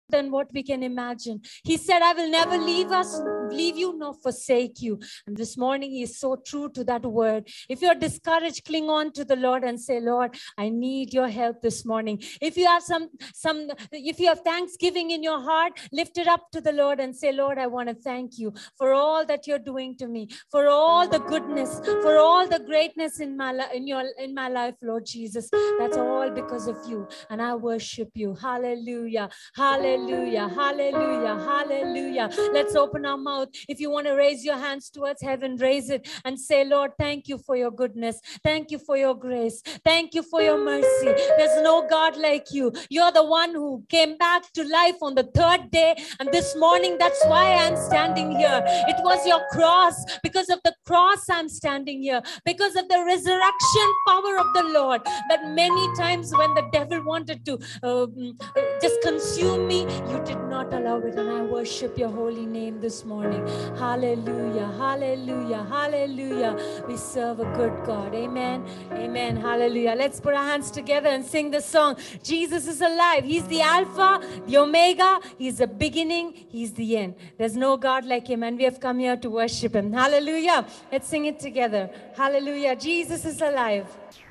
than what we can imagine. He said, I will never leave you nor forsake you. And this morning he is so true to that word. If you're discouraged, cling on to the Lord and say, Lord, I need your help this morning. If you have if you have thanksgiving in your heart, lift it up to the Lord and say, Lord, I want to thank you for all that you're doing to me, for all the goodness, for all the greatness in my life, Lord Jesus. That's all because of you. And I worship you. Hallelujah. Hallelujah. Hallelujah. Hallelujah. Let's open our mouth. If you want to raise your hands towards heaven, raise it and say, Lord, thank you for your goodness. Thank you for your grace. Thank you for your mercy. There's no God like you. You're the one who came back to life on the third day. And this morning, that's why I'm standing here. It was your cross. Because of the cross, I'm standing here. Because of the resurrection power of the Lord, that many times when the devil wanted to just consume me, you did not allow it. And I worship your holy name this morning. Hallelujah. Hallelujah. Hallelujah. We serve a good God. Amen. Amen. Hallelujah. Let's put our hands together and sing this song. Jesus is alive. He's the Alpha, the Omega. He's the beginning. He's the end. There's no God like him. And we have come here to worship him. Hallelujah. Let's sing it together. Hallelujah. Jesus is alive.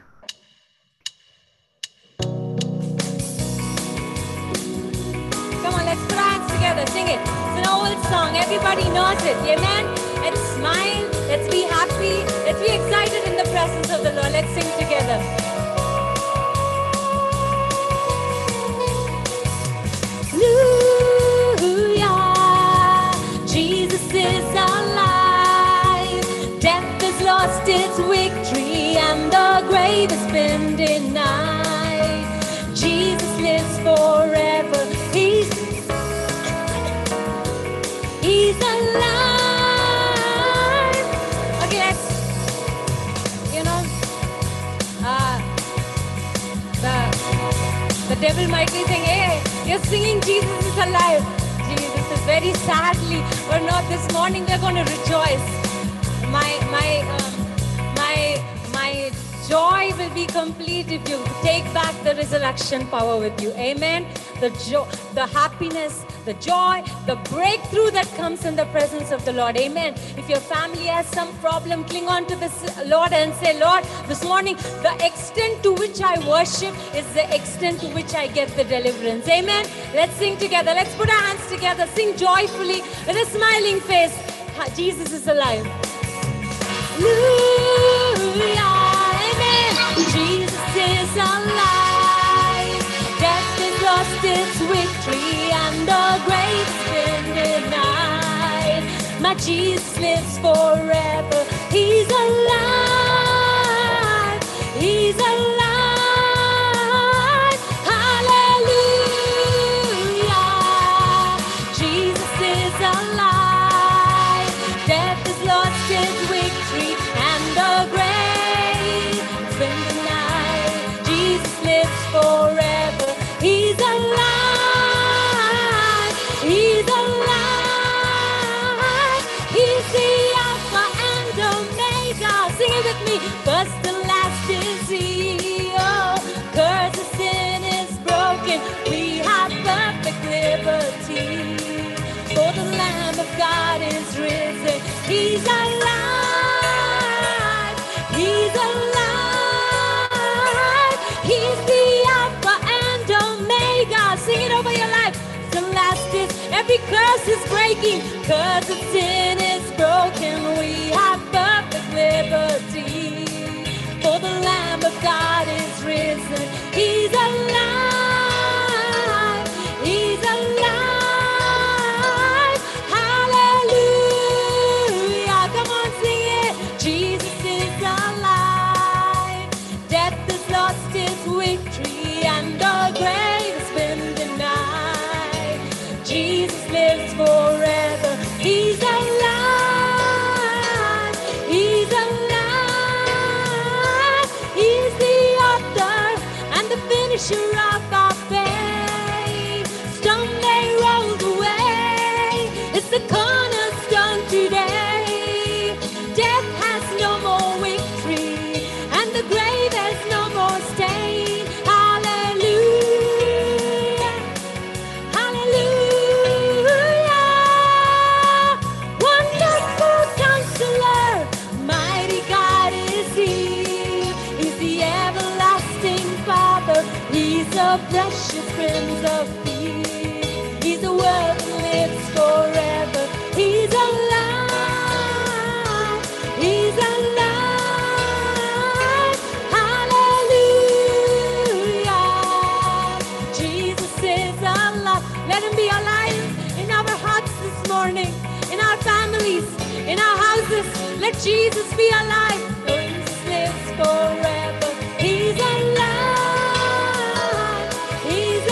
Come on, let's put our hands together. Sing it. It's an old song. Everybody knows it. Amen. Let's smile. Let's be happy. Let's be excited in the presence of the Lord. Let's sing together. Hallelujah. Jesus is alive. Death has lost its victory and the grave has been denied. Jesus lives forever. He's alive. Okay, let's, the devil might be saying, hey, you're singing Jesus is alive. Jesus is very sadly, or not this morning, we're going to rejoice. My joy will be complete if you take back the resurrection power with you. Amen. The joy, the happiness, the joy, the breakthrough that comes in the presence of the Lord. Amen. If your family has some problem, cling on to this Lord and say, Lord, this morning, the extent to which I worship is the extent to which I get the deliverance. Amen. Let's sing together. Let's put our hands together. Sing joyfully with a smiling face. Jesus is alive. Hallelujah. Jesus is alive. Death has lost its victory and the grave's been denied. My Jesus lives forever. He's alive. He's alive. Hallelujah. Jesus is alive. Death has lost its victory and the grave has been denied. Jesus lives forever. He's alive. He's alive. He's the Alpha and Omega. Sing it with me. First and last is He. Oh, curse of sin is broken. We have perfect liberty. For the Lamb of God is risen. He's alive. He's alive. He's the Alpha and Omega. Sing it over your life. The last is, every curse is breaking. Curse of sin is broken. We have perfect liberty. For the Lamb of God is risen. He's alive. He's alive. Hallelujah. Come on, sing it. Jesus is alive. Death has lost its victory and the grave has been denied. Jesus lives forever. He's alive. He's alive. He's the author and the finisher of our faith. Stone they rolled away. It's the cornerstone today. Death has no more victory and the grave has no more stain. Hallelujah. Hallelujah. a precious Prince of Peace. He's the word that lives forever. He's alive. He's alive. Hallelujah. Jesus is alive. Let him be alive in our hearts this morning, in our families, in our houses. Let Jesus be alive. Jesus lives forever. He's alive. He's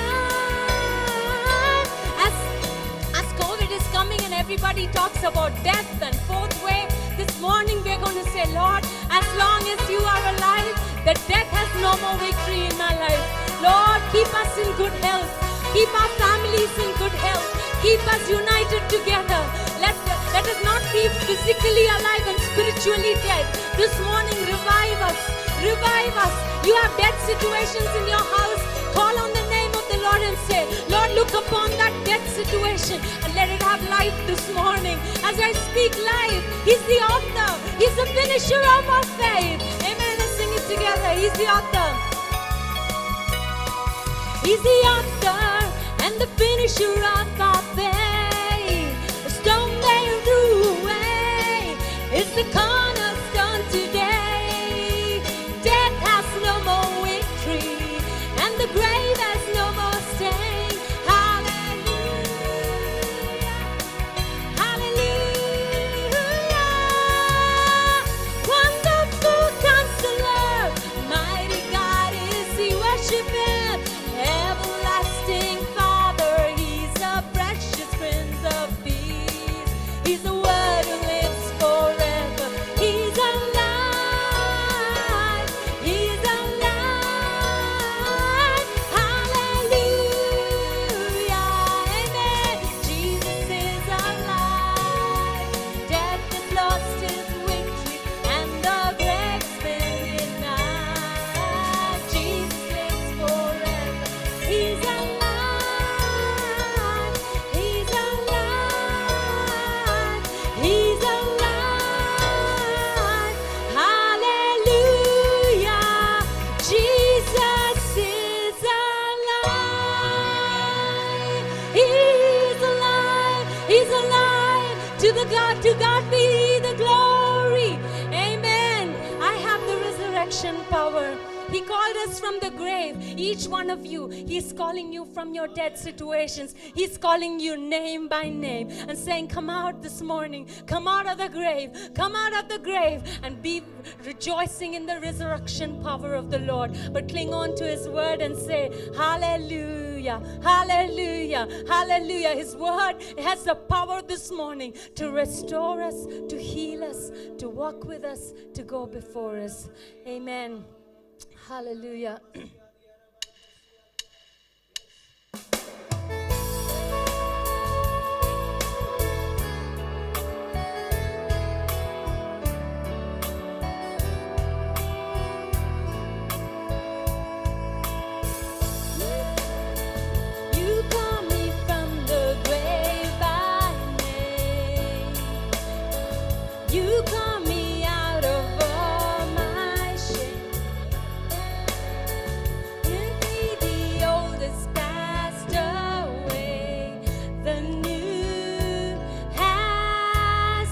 alive. As COVID is coming and everybody talks about death and fourth wave, this morning we're going to say, Lord, as long as you are alive, that death has no more victory in my life. Lord, keep us in good health. Keep our families in good health. Keep us united together. Let us not be physically alive and spiritually dead. This morning, revive us. Revive us. You have dead situations in your house. Call on the name of the Lord and say, Lord, look upon that dead situation and let it have life this morning. As I speak life, He's the author. He's the finisher of our faith. Amen. Let's sing it together. He's the author. He's the author and the finisher of our faith. The stone they threw away is the cornerstone today. Death has no more victory, and the grave has no more sting. Hallelujah, hallelujah. Wonderful Counselor, mighty God is He, worship Him. Everlasting Father, He's a precious Prince of Peace. He's the Word who lives forever. He's alive. He's alive. Hallelujah. Amen. Jesus is alive. Death has lost its victory, and the grave's been denied. Jesus lives forever. He's alive. He's alive. He's alive. Hallelujah. Jesus is alive. He's alive. He's alive. To God be the glory. Amen. I have the resurrection power. He called us from the grave. Each one of you, He's calling you from your dead situations. He's calling you name by name and saying, come out this morning. Come out of the grave. Come out of the grave and be rejoicing in the resurrection power of the Lord. But cling on to His word and say, hallelujah, hallelujah, hallelujah. His word has the power this morning to restore us, to heal us, to walk with us, to go before us. Amen. Hallelujah. You call me from the grave by name. You call me out of all my shame. You see the old is passed away, the new has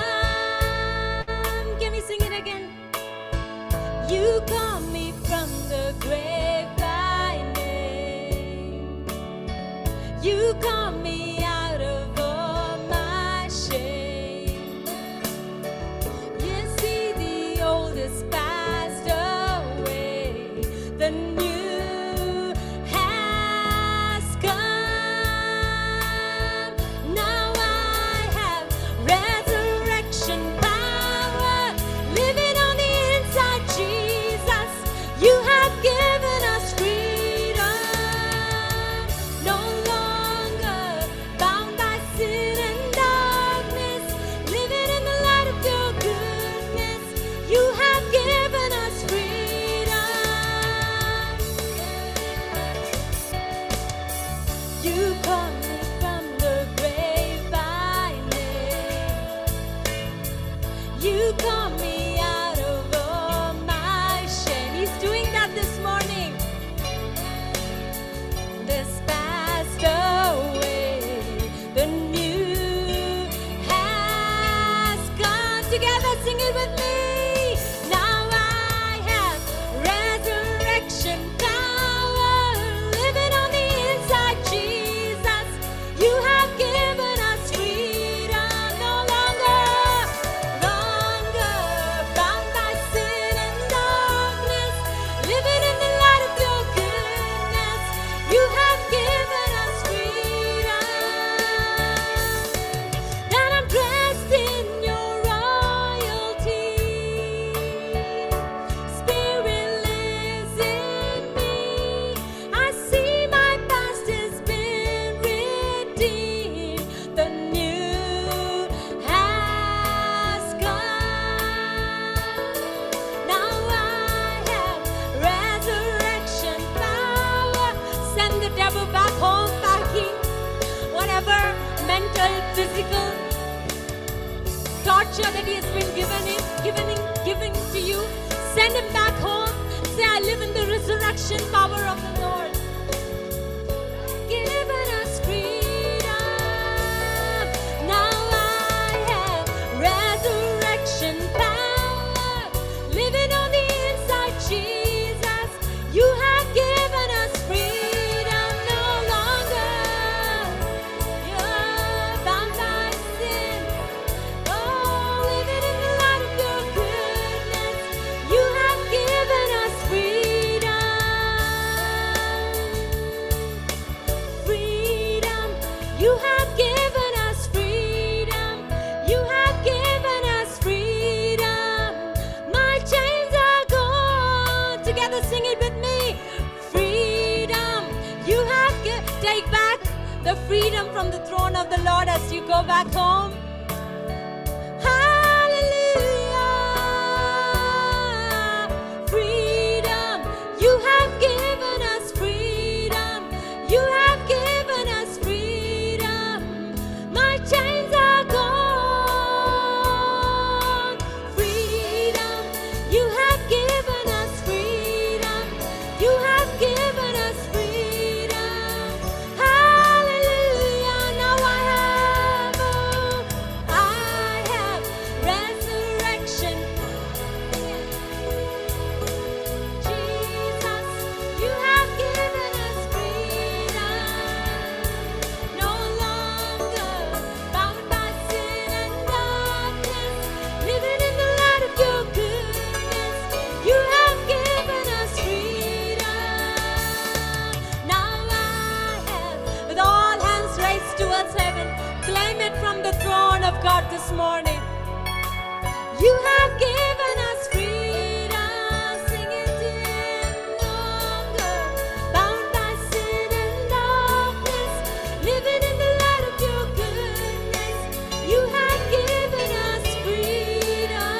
come. Can we sing it again? You call me from the grave by name. You call me out of all my shame. You see the old is passed away, the new has come. Now I have resurrection power living on the inside, Jesus. You have given us freedom, no longer see the new has come. Now I have resurrection power. Send the devil back home, packing whatever mental, physical torture that he has been giving to you. Send him back home. Say, I live in the resurrection power of the Lord. Given us freedom. Now I have resurrection power. Living on the inside, Jesus. You have given us freedom. No longer you're bound by sin. Oh, living in the light of your goodness. You have given us freedom. Freedom. You have given us freedom. You have given us freedom. My chains are gone. Together sing it with me. Freedom. You have take back the freedom from the throne of the Lord as you go back home. Hallelujah. Freedom. You have given us freedom. You have given us freedom. My chains are gone. Freedom. You have given us freedom. You have given us freedom. Hallelujah. Now I have resurrection. Jesus, you have given us freedom. No longer bound by sin and darkness. Living in the light of your goodness. You have given us freedom. Now I have, with all hands raised towards heaven, claim it from the throne of God this morning. You have given us freedom. Sing it in longer. Bound by sin and darkness. Living in the light of your goodness. You have given us freedom.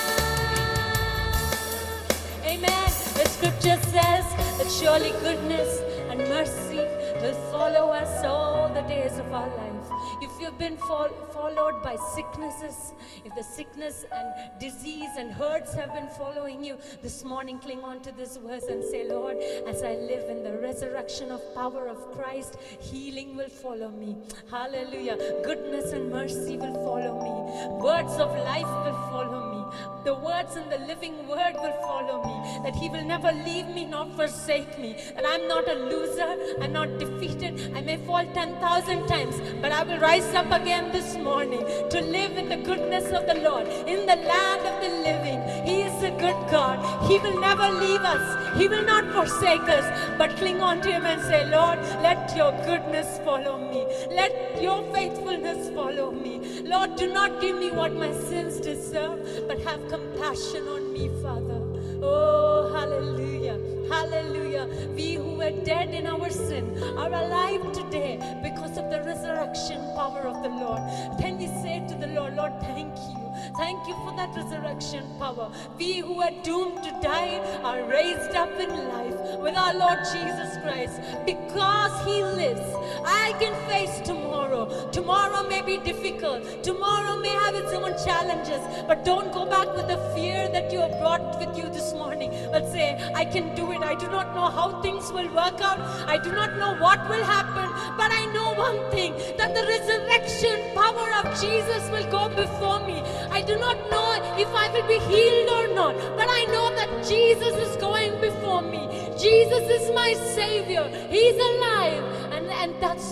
Amen. The scripture says that surely goodness and mercy will follow us all the days of our life. If you've been followed by sicknesses, if the sickness and disease and hurts have been following you, this morning cling on to this verse and say, Lord, as I live in the resurrection of power of Christ, healing will follow me. Hallelujah. Goodness and mercy will follow me. Words of life will follow me. The words in the living word will follow me. That he will never leave me nor forsake me. That I'm not a loser. I'm not defeated. I may fall 10,000 times, but I will rise up again this morning to live in the goodness of the Lord, in the land of the living. He is a good God. He will never leave us. He will not forsake us, but cling on to him and say, Lord, let your goodness follow me. Let your faithfulness follow me. Lord, do not give me what my sins deserve, but have compassion on me, Father. Oh, hallelujah. Hallelujah. We who were dead in our sin are alive today because of the resurrection power of the Lord. Can we say to the Lord, Lord, thank you. Thank you for that resurrection power. We who are doomed to die are raised up in life with our Lord Jesus Christ. Because he lives, I can face tomorrow. Tomorrow may be difficult. Tomorrow may have its own challenges. But don't go back with the fear that you have brought with you this morning. But say, I can do it. I do not know how things will work out. I do not know what will happen. But I know one thing, that the resurrection power of Jesus will go before me. I do not know if I will be healed or not, but I know that Jesus is going before me. Jesus is my Savior. He's alive, and that's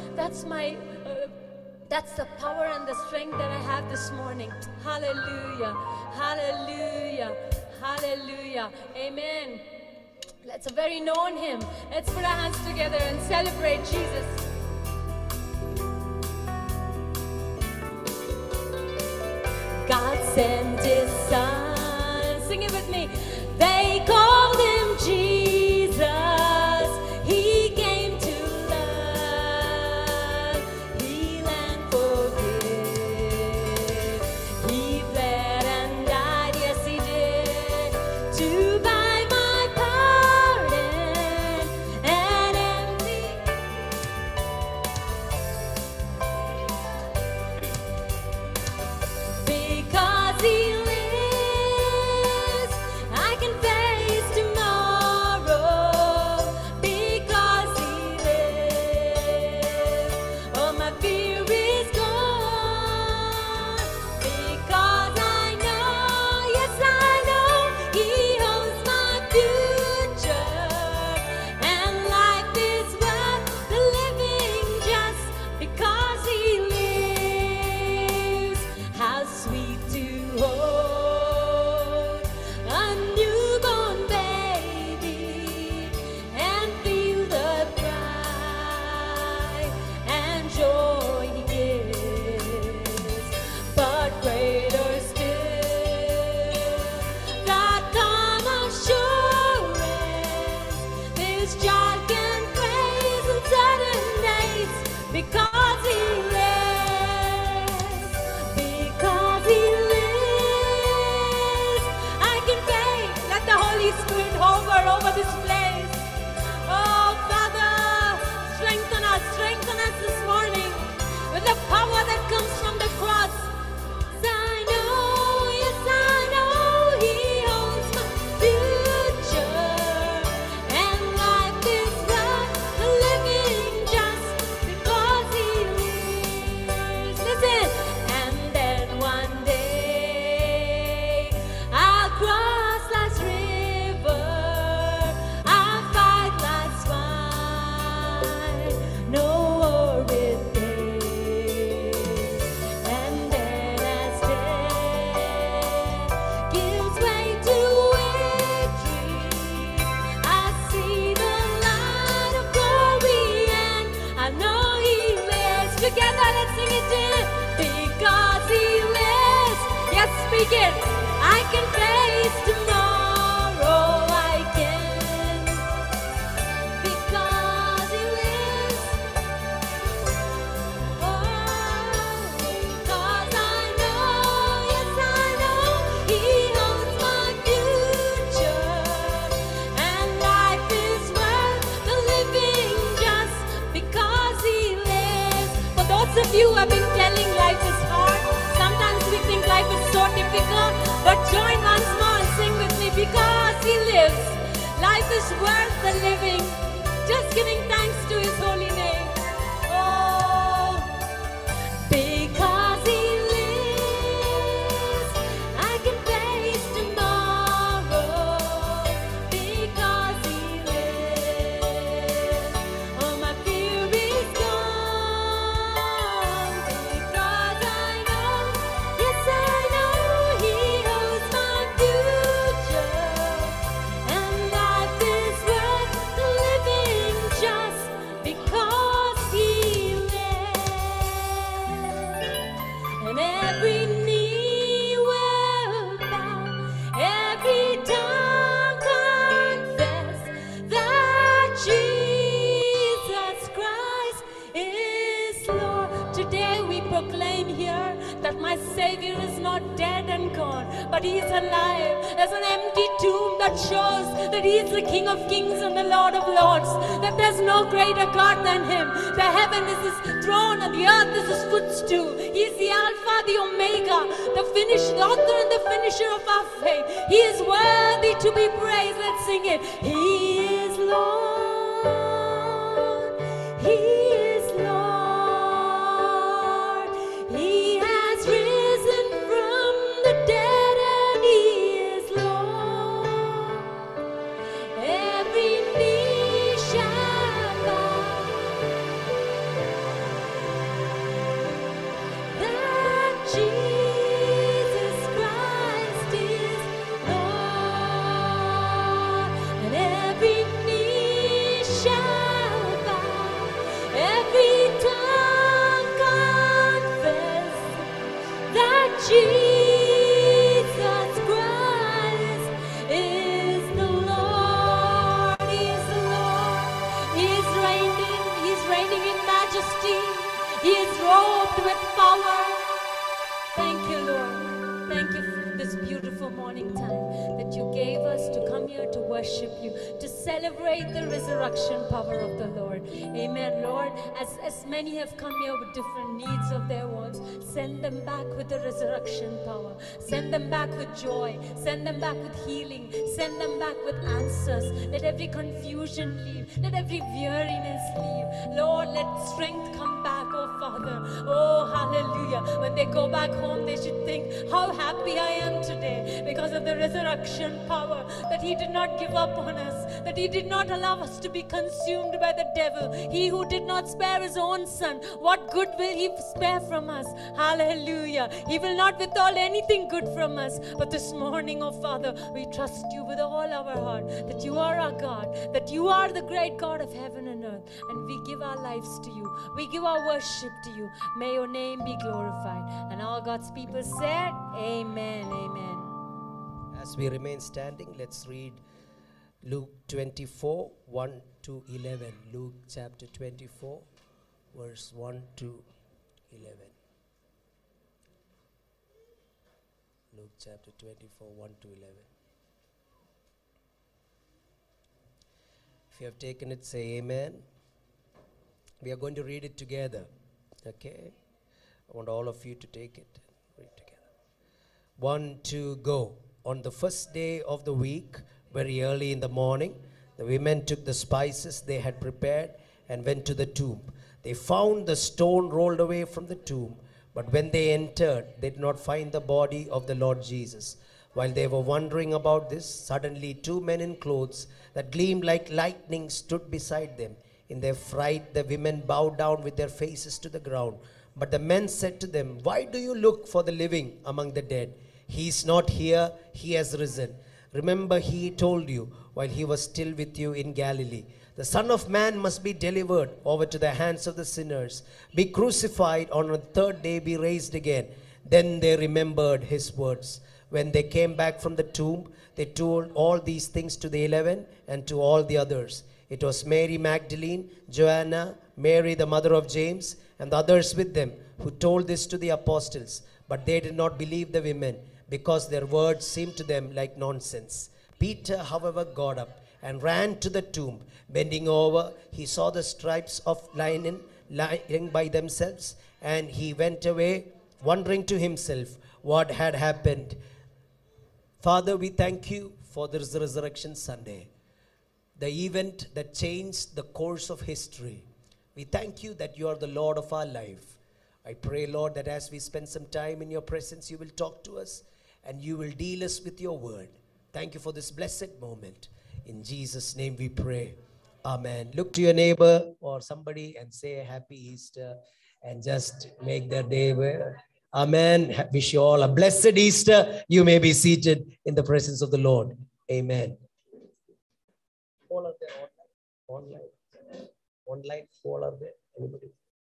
the power and the strength that I have this morning. Hallelujah, hallelujah, hallelujah. Amen. Let's very known him. Let's put our hands together and celebrate Jesus. God sent his son. Sing it with me. They called him Jesus. He came to love. because He lives, because He lives, I can take. Let the Holy Spirit hover over this place. Oh, Father, strengthen us this morning with the power that comes from the cross. I know, yes, I know He owns my future, and life is worth living just because He lives. Listen, and then one day I'll cross life's river, I'll fight life's fight, no war with days. And then as death gives way to victory, I see the light of glory, and I know He lives. Together, let's sing it in. Because He lives. Yes, speak it. I can face tomorrow. I can. Because He lives. Oh, because I know, yes, I know He owns my future, and life is worth the living just because He lives. For those of you who have been telling life is hard, sometimes we think life is so difficult, but join once more and sing with me. Because He lives, life is worth the living. Just giving thanks to His holy name. Oh, because He lives, I can face tomorrow. Because He lives, all my fear is gone. Because I know, yes, I know He owns my future, and life is worth living just because He lives. And every knee will bow, every tongue confess that Jesus Christ is Lord. Today we proclaim here that my Savior is not dead and gone, but He is alive. There's an empty tomb that shows that He is the King of Kings and the Lord of Lords, that there's no greater God than Him. The heaven is His throne and the earth is His footstool. He is the Alpha, the Omega, the author and the finisher of our faith. He is worthy to be praised. Let's sing it. He is Lord. He is Lord. He has risen from the dead, and He is Lord. Every knee shall bow that Jesus Christ is Lord, and every knee shall bow, every tongue confess that Jesus Christ is the Lord. He is the Lord. He is reigning in majesty. He is robed with power. Thank you, Lord. Thank you for this beautiful morning time that you gave us to come here to worship you, to celebrate the resurrection power of the Lord. Amen, Lord. As many have come here with different needs of their ones, send them back with the resurrection power. Send them back with joy. Send them back with healing. Send them back with answers. Let every confusion leave. Let every weariness leave. Lord, let strength come back, oh Father. Oh, hallelujah. When they go back home, they should think how happy I am today because of the resurrection power, that He did not give up on us, that He did not allow us to be consumed by the devil. He who did not spare His own Son, what good will He spare from us? Hallelujah. He will not withhold anything good from us. But this morning, oh Father, we trust You with all our heart, that You are our God, that You are the great God of heaven and earth, and we give our lives to You. We give our worship to You. May Your name be glorified. And all God's people said, Amen, amen. As we remain standing, let's read Luke 24, 1 to 11. Luke chapter 24, verse 1 to 11. Luke chapter 24, 1 to 11. If you have taken it, say amen. We are going to read it together. Okay? I want all of you to take it and read together. 1, 2, go. On the first day of the week, very early in the morning, the women took the spices they had prepared and went to the tomb. They found the stone rolled away from the tomb, but when they entered, they did not find the body of the Lord Jesus. While they were wondering about this, suddenly two men in clothes that gleamed like lightning stood beside them. In their fright, the women bowed down with their faces to the ground. But the men said to them, "Why do you look for the living among the dead? He is not here, he has risen. Remember, he told you while he was still with you in Galilee. The Son of Man must be delivered over to the hands of the sinners, be crucified, on the third day be raised again." Then they remembered his words. When they came back from the tomb, they told all these things to the 11 and to all the others. It was Mary Magdalene, Joanna, Mary the mother of James, and the others with them who told this to the apostles. But they did not believe the women, because their words seemed to them like nonsense. Peter, however, got up and ran to the tomb. Bending over, he saw the stripes of linen lying by themselves, and he went away, wondering to himself what had happened. Father, we thank you for this Resurrection Sunday, the event that changed the course of history. We thank you that you are the Lord of our life. I pray, Lord, that as we spend some time in your presence, you will talk to us and you will deal us with your word. Thank you for this blessed moment. In Jesus' name we pray. Amen. Look to your neighbor or somebody and say a happy Easter and just make their day well. Amen. Wish you all a blessed Easter. You may be seated in the presence of the Lord. Amen. All are there online. Online, all are there. Anybody?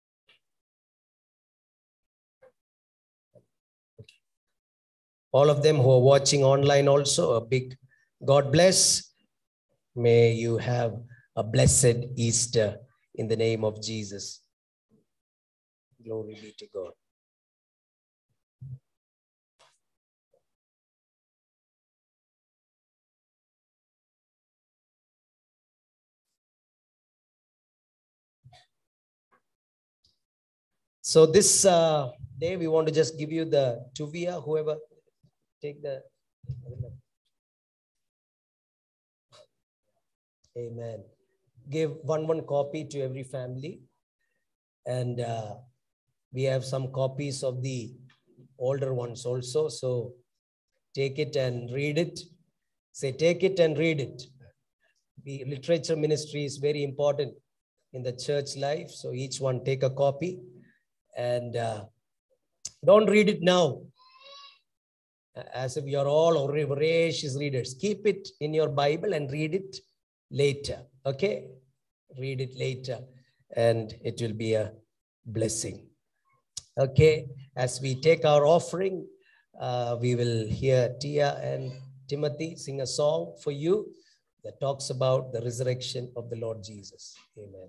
All of them who are watching online also, a big God bless. May you have a blessed Easter in the name of Jesus. Glory be to God. So this day we want to just give you the Tuvia, whoever take the, amen. Give one copy to every family. And we have some copies of the older ones also. So take it and read it. Say, take it and read it. The literature ministry is very important in the church life. So each one take a copy and don't read it now as if you're all voracious readers. Keep it in your Bible and read it later. Okay? Read it later and it will be a blessing. Okay? As we take our offering, we will hear Tia and Timothy sing a song for you that talks about the resurrection of the Lord Jesus. Amen.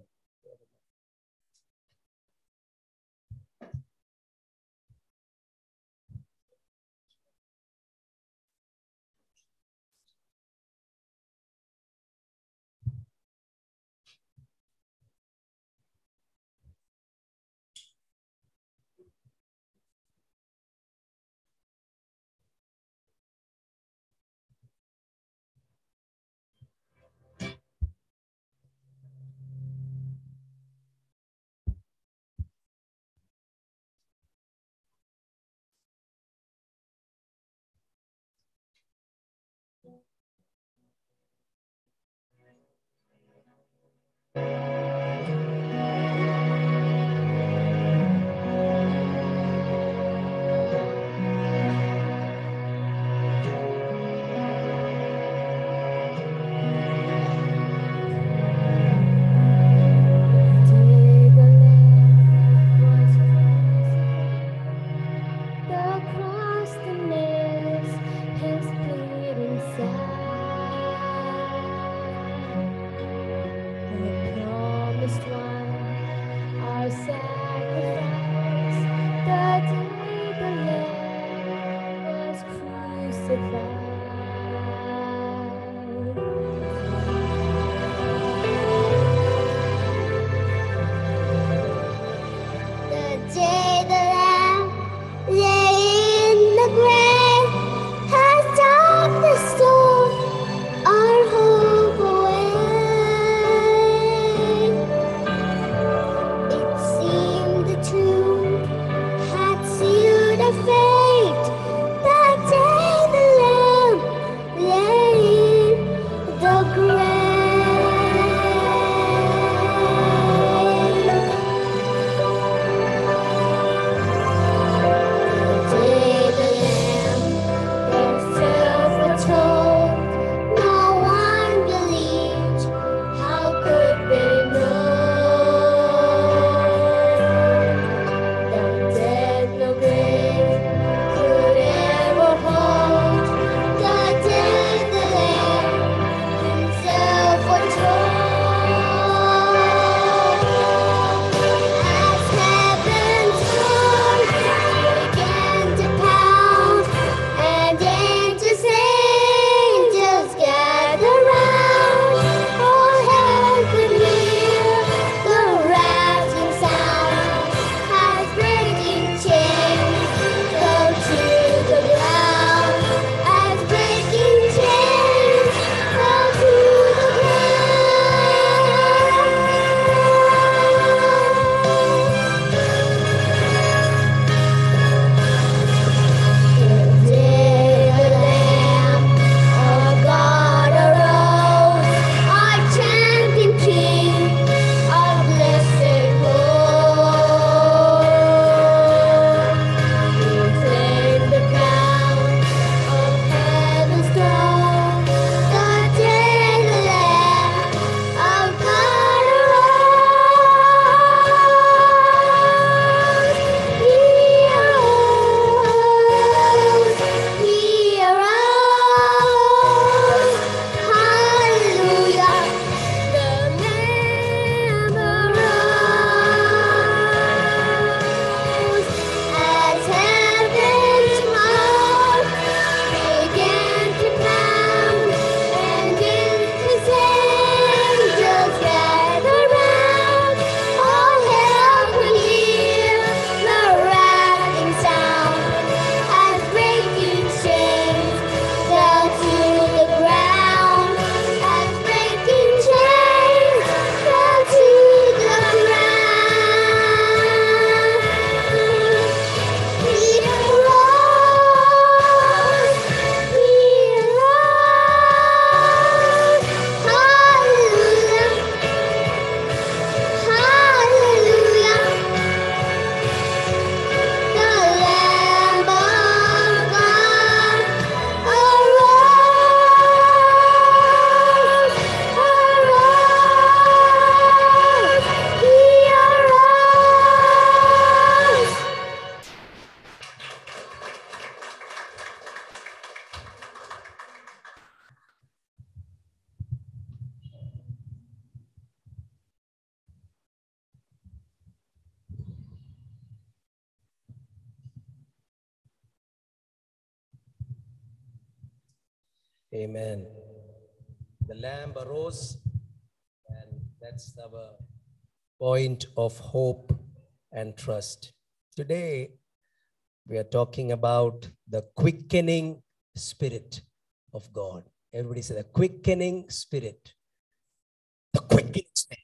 Amen. The Lamb arose, and that's our point of hope and trust. Today, we are talking about the quickening spirit of God. Everybody say the quickening spirit. The quickening spirit.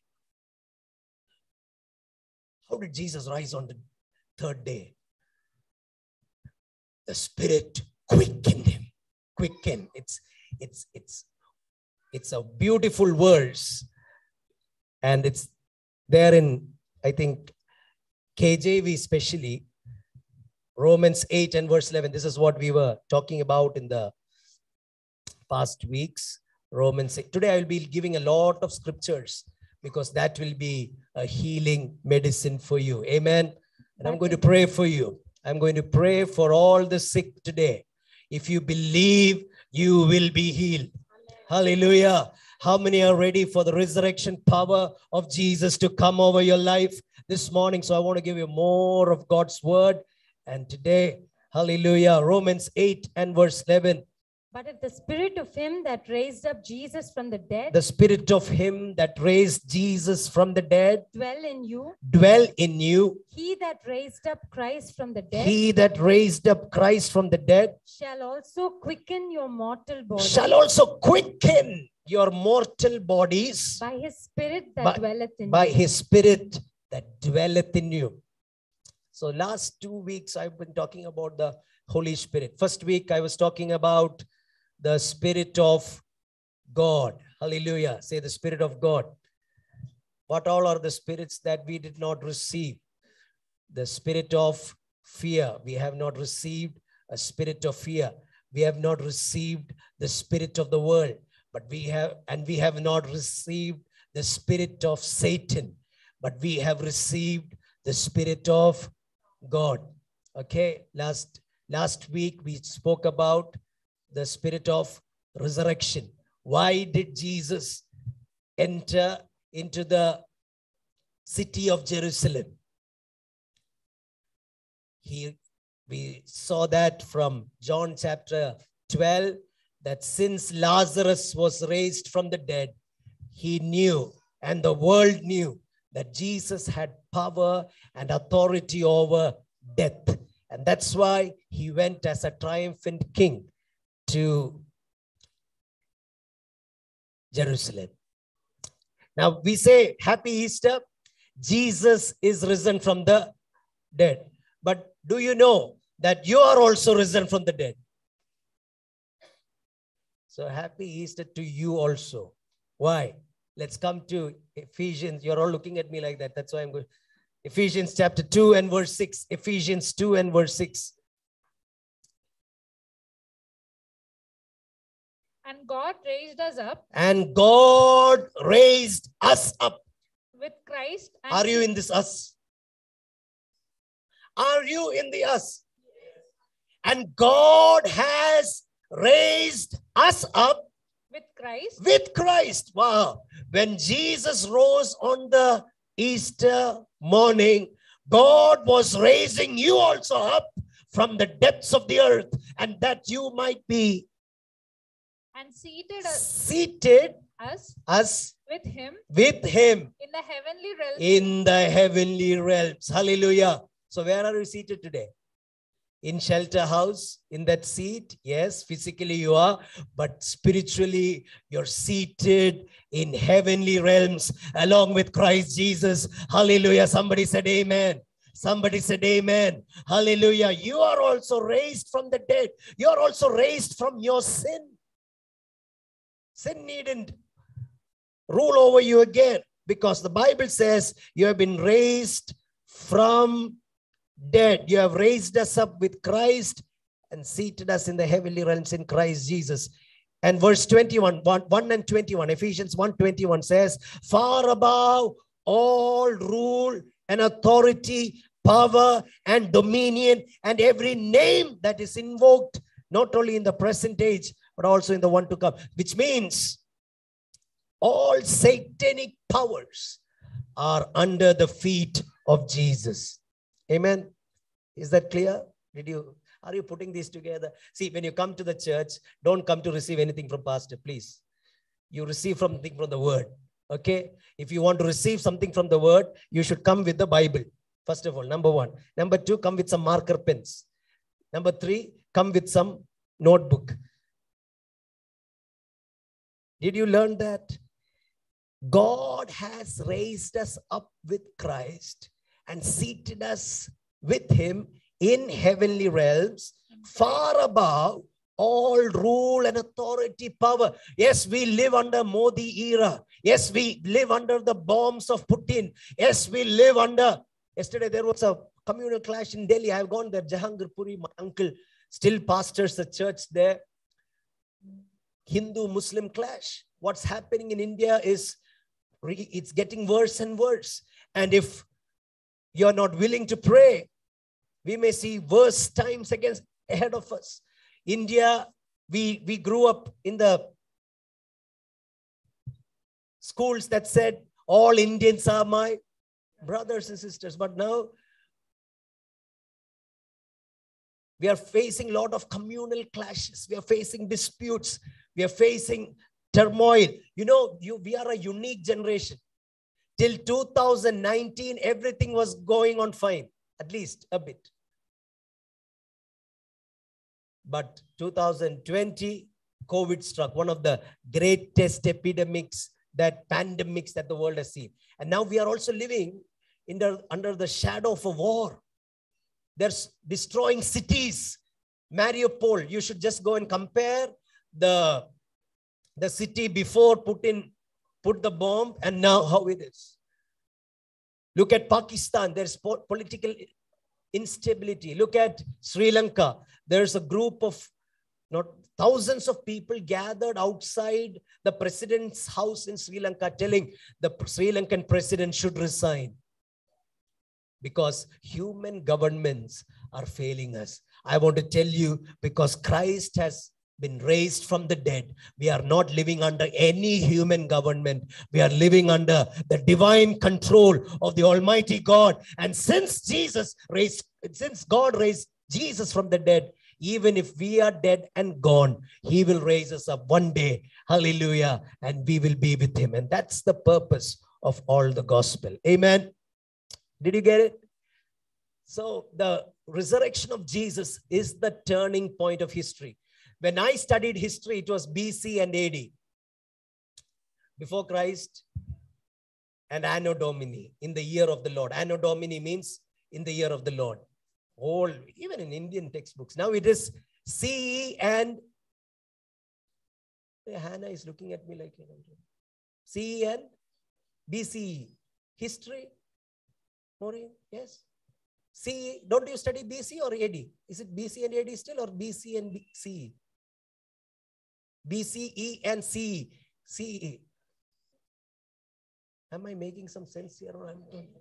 How did Jesus rise on the third day? The Spirit quickened him. Quicken. It's a beautiful verse, and it's there in, I think, KJV especially, Romans 8 and verse 11. This is what we were talking about in the past weeks. Romans 8. Today I will be giving a lot of scriptures because that will be a healing medicine for you. Amen. And I'm going to pray for you. I'm going to pray for all the sick today. If you believe, you will be healed. Hallelujah. How many are ready for the resurrection power of Jesus to come over your life this morning? So I want to give you more of God's word. And today, hallelujah, Romans 8 and verse 11. But if the spirit of him that raised up Jesus from the dead, the spirit of him that raised Jesus from the dead, dwell in you, he that raised up Christ from the dead, shall also quicken your mortal bodies, by his spirit that dwelleth in you. So last 2 weeks, I've been talking about the Holy Spirit. First week, I was talking about the Spirit of God. Hallelujah. Say the Spirit of God. What all are the spirits that we did not receive? The spirit of fear. We have not received a spirit of fear. We have not received the spirit of the world. But we have not received the spirit of Satan. But we have received the Spirit of God. Okay. Last week we spoke about the spirit of resurrection. Why did Jesus enter into the city of Jerusalem? We saw that from John chapter 12, that since Lazarus was raised from the dead, he knew and the world knew that Jesus had power and authority over death. And that's why he went as a triumphant king to Jerusalem. Now we say, Happy Easter. Jesus is risen from the dead. But do you know that you are also risen from the dead? So happy Easter to you also. Why? Let's come to Ephesians. You're all looking at me like that. That's why I'm going. Ephesians chapter 2 and verse 6. Ephesians 2 and verse 6. And God raised us up. And God raised us up. With Christ. Are you in this us? Are you in the us? And God has raised us up. With Christ. With Christ. Wow. When Jesus rose on the Easter morning, God was raising you also up from the depths of the earth, and that you might be and seated us with him in the heavenly realms. Hallelujah. So where are you seated today? In shelter house, in that seat? Yes, physically you are, but spiritually you're seated in heavenly realms along with Christ Jesus. Hallelujah. Somebody said amen. Somebody said amen. Hallelujah. You are also raised from the dead. You are also raised from your sin. Sin needn't rule over you again, because the Bible says you have been raised from dead. You have raised us up with Christ and seated us in the heavenly realms in Christ Jesus. And verse 21, 1 and 21, Ephesians 1:21 says, far above all rule and authority, power and dominion, and every name that is invoked, not only in the present age, but also in the one to come. Which means all satanic powers are under the feet of Jesus. Amen. Is that clear? Are you putting these together? See, when you come to the church, don't come to receive anything from pastor, please. You receive something from the word. Okay? If you want to receive something from the word, you should come with the Bible. First of all, number one. Number two, come with some marker pens. Number three, come with some notebook. Did you learn that? God has raised us up with Christ and seated us with him in heavenly realms, far above all rule and authority, power. Yes, we live under Modi era. Yes, we live under the bombs of Putin. Yes, we live under... Yesterday, there was a communal clash in Delhi. I have gone there. Jahangir Puri, my uncle, still pastors the church there. Hindu-Muslim clash. What's happening in India is it's getting worse and worse. And if you're not willing to pray, we may see worse times ahead of us. India, we grew up in the schools that said, all Indians are my brothers and sisters. But now, we are facing a lot of communal clashes. We are facing disputes. We are facing turmoil. You know, we are a unique generation. Till 2019, everything was going on fine, at least a bit. But 2020, COVID struck, one of the greatest pandemics that the world has seen. And now we are also living under the shadow of a war. There's destroying cities. Mariupol, you should just go and compare the city before Putin put the bomb and now how it is. Look at Pakistan, there's political instability. Look at Sri Lanka. There's a group of thousands of people gathered outside the president's house in Sri Lanka telling the Sri Lankan president should resign. Because human governments are failing us. I want to tell you, because Christ has been raised from the dead, we are not living under any human government. We are living under the divine control of the Almighty God. And since God raised Jesus from the dead, even if we are dead and gone, he will raise us up one day. Hallelujah. And we will be with him. And that's the purpose of all the gospel. Amen. Did you get it? So the resurrection of Jesus is the turning point of history. When I studied history, it was BC and AD. Before Christ and Anno Domini, in the year of the Lord. Anno Domini means in the year of the Lord. Even in Indian textbooks. Now it is CE and... Hannah is looking at me like... CE and BCE. History. Maureen, yes. CE, don't you study BC or AD? Is it BC and AD still or BC and CE? BCE and CE. CE. Am I making some sense here? Or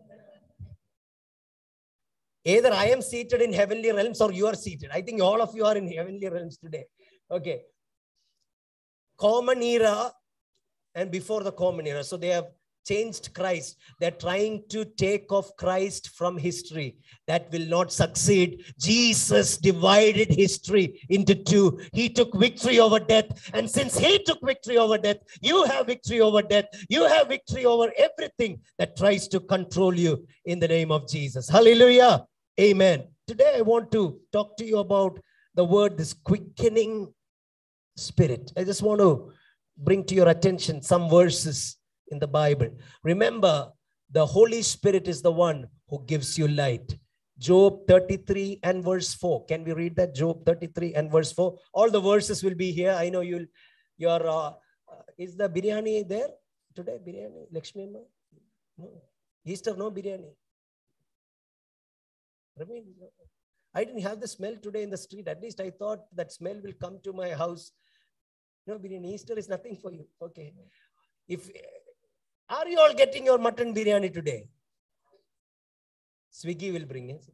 either I am seated in heavenly realms or you are seated. I think all of you are in heavenly realms today. Okay. Common era and before the common era. So they have changed Christ. They're trying to take off Christ from history. That will not succeed. Jesus divided history into two. He took victory over death. And since he took victory over death, you have victory over death. You have victory over everything that tries to control you in the name of Jesus. Hallelujah. Amen. Today I want to talk to you about the word, this quickening spirit. I just want to bring to your attention some verses in the Bible. Remember, the Holy Spirit is the one who gives you light. Job 33 and verse 4. Can we read that? Job 33 and verse 4. All the verses will be here. I know is the biryani there today? Biryani? Lakshmi Amma? No. Easter, no biryani. I didn't have the smell today in the street. At least I thought that smell will come to my house. No biryani. Easter is nothing for you. Okay. Are you all getting your mutton biryani today? Swiggy will bring it.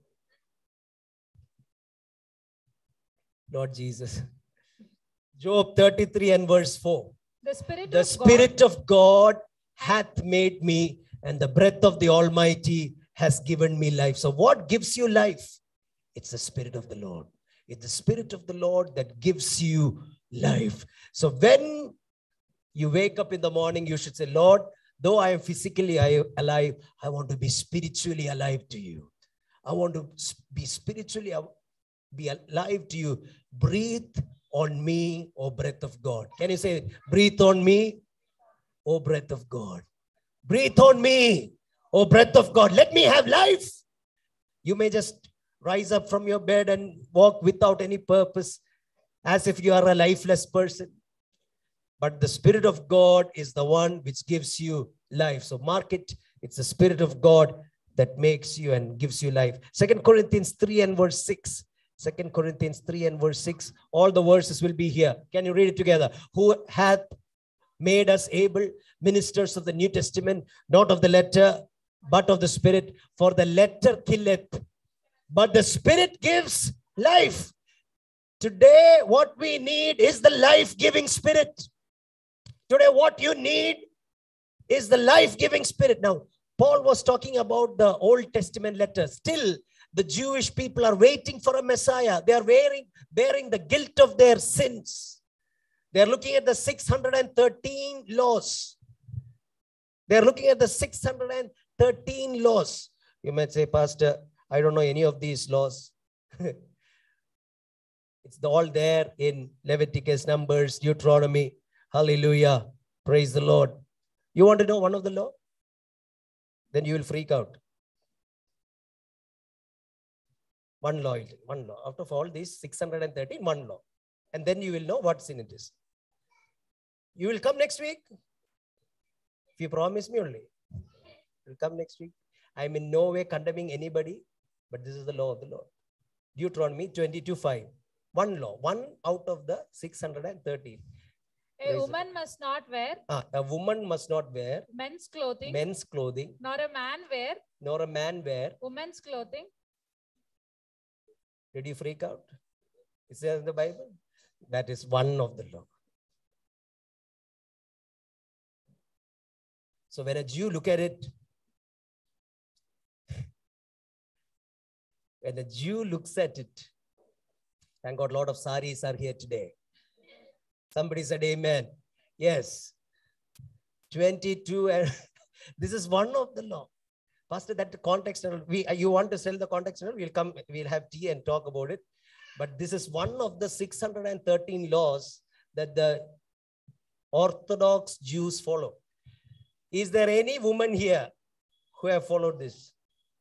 Lord Jesus. Job 33 and verse 4. The Spirit of God hath made me, and the breath of the Almighty has given me life. So what gives you life? It's the Spirit of the Lord. It's the Spirit of the Lord that gives you life. So when you wake up in the morning, you should say, Lord, though I am physically alive, I want to be spiritually alive to you. I want to be spiritually be alive to you. Breathe on me, O breath of God. Can you say, breathe on me, O breath of God. Breathe on me, O breath of God. Let me have life. You may just rise up from your bed and walk without any purpose, as if you are a lifeless person. But the Spirit of God is the one which gives you life. So mark it. It's the Spirit of God that makes you and gives you life. 2 Corinthians 3 and verse 6. 2 Corinthians 3 and verse 6. All the verses will be here. Can you read it together? Who hath made us able ministers of the New Testament, not of the letter, but of the Spirit. For the letter killeth, but the Spirit gives life. Today, what we need is the life-giving Spirit. Today, what you need is the life-giving Spirit. Now, Paul was talking about the Old Testament letters. Still, the Jewish people are waiting for a Messiah. They are bearing the guilt of their sins. They are looking at the 613 laws. They are looking at the 613 laws. You might say, Pastor, I don't know any of these laws. It's all there in Leviticus, Numbers, Deuteronomy. Hallelujah. Praise the Lord. You want to know one of the law? Then you will freak out. One law. One law. Out of all these 613, one law. And then you will know what sin it is. You will come next week. If you promise me only. You will come next week. I am in no way condemning anybody, but this is the law of the Lord. Deuteronomy 22:5. One law. One out of the 613. A woman must not wear. A woman must not wear men's clothing. Men's clothing. Nor a man wear. Nor a man wear women's clothing. Did you freak out? Is there in the Bible? That is one of the law. So when a Jew look at it, when a Jew looks at it, thank God a lot of saris are here today. Somebody said amen. Yes. 22 and this is one of the law. Pastor, that context, you want to sell the context, we'll have tea and talk about it. But this is one of the 613 laws that the Orthodox Jews follow. Is there any woman here who have followed this?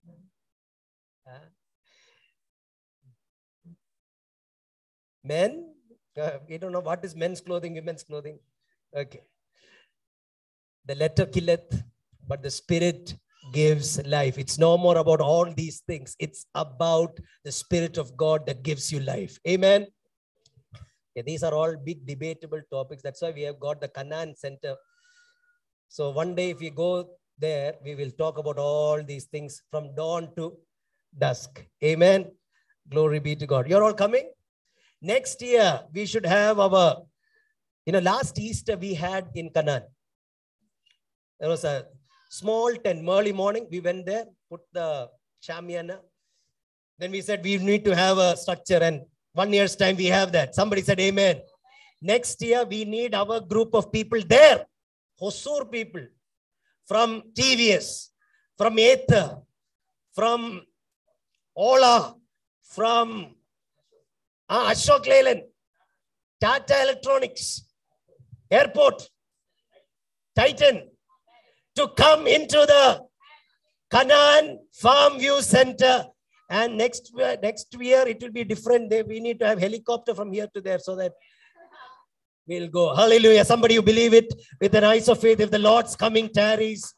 Men? We don't know what is men's clothing, women's clothing. Okay. The letter killeth, but the Spirit gives life. It's no more about all these things. It's about the Spirit of God that gives you life. Amen. Okay, these are all big debatable topics. That's why we have got the Canaan Center. So one day if we go there, we will talk about all these things from dawn to dusk. Amen. Glory be to God. You're all coming? Next year, we should have our, last Easter we had in Canaan. There was a small tent, early morning. We went there, put the shamiana. Then we said we need to have a structure, and 1 year's time we have that. Somebody said amen. Next year, we need our group of people there. Hosur people from TVS, from Ather, from Ola, from Ashok Leyland, Tata Electronics, Airport, Titan, to come into the Canaan Farm View Center. And next year, it will be different. We need to have helicopter from here to there so that we'll go. Hallelujah. Somebody who believe it with an eyes of faith. If the Lord's coming tarries,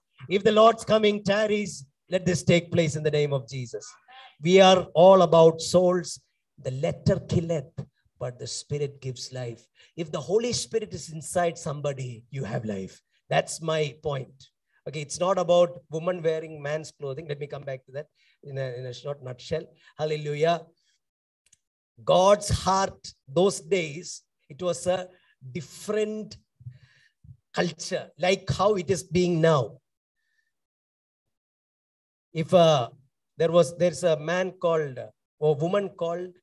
let this take place in the name of Jesus. We are all about souls. The letter killeth, but the Spirit gives life. If the Holy Spirit is inside somebody, you have life. That's my point. Okay, it's not about woman wearing man's clothing. Let me come back to that in a short nutshell. Hallelujah. God's heart, those days, it was a different culture, like how it is being now. If there's a man called a woman called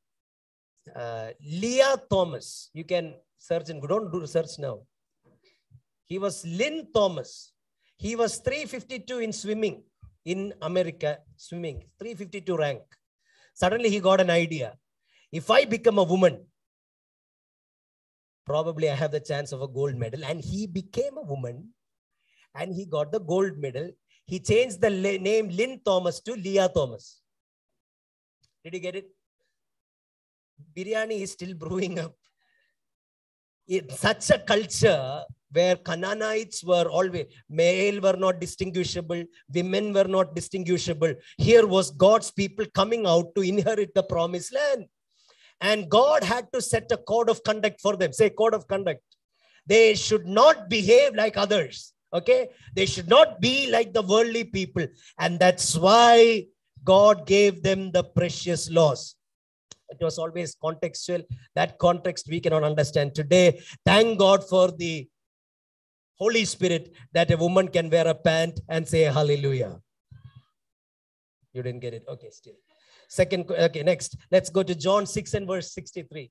Leah Thomas. You can search and don't do research now. He was Lynn Thomas. He was 352 in swimming in America, swimming, 352 rank. Suddenly he got an idea. If I become a woman, probably I have the chance of a gold medal. And he became a woman and he got the gold medal. He changed the name Lynn Thomas to Leah Thomas. Did you get it? Biryani is still brewing up. In such a culture where Canaanites were always, male were not distinguishable, women were not distinguishable. Here was God's people coming out to inherit the promised land. And God had to set a code of conduct for them. Say code of conduct. They should not behave like others. Okay? They should not be like the worldly people. And that's why God gave them the precious laws. It was always contextual. That context we cannot understand today. Thank God for the Holy Spirit that a woman can wear a pant and say hallelujah. You didn't get it? Okay, still. Okay, next. Let's go to John 6 and verse 63.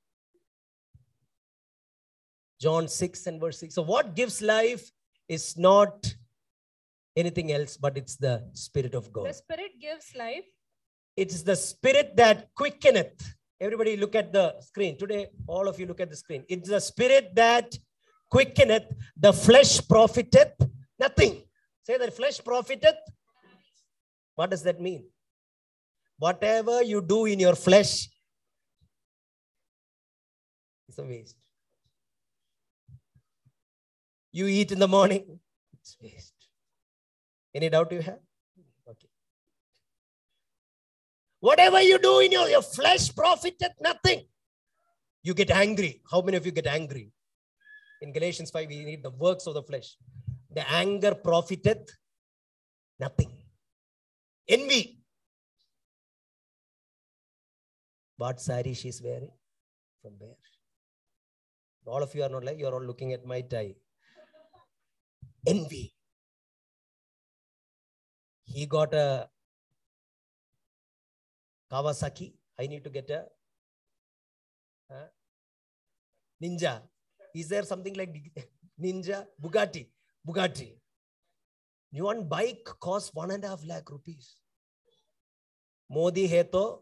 John 6 and verse 6. So what gives life is not anything else, but it's the Spirit of God. The Spirit gives life. It is the Spirit that quickeneth. Everybody look at the screen. Today, all of you look at the screen. It's the Spirit that quickeneth, the flesh profiteth nothing. Say that flesh profiteth. What does that mean? Whatever you do in your flesh is a waste. You eat in the morning, it's waste. Any doubt you have? Okay. Whatever you do in your flesh profiteth nothing. You get angry. How many of you get angry? In Galatians 5, we need the works of the flesh. The anger profiteth nothing. Envy. What sari she's wearing? From where? All of you are not like, you are all looking at my tie. Envy. He got a Kawasaki. I need to get a Ninja. Is there something like Ninja? Bugatti. Bugatti. One bike costs 1.5 lakh rupees. Modi hai to.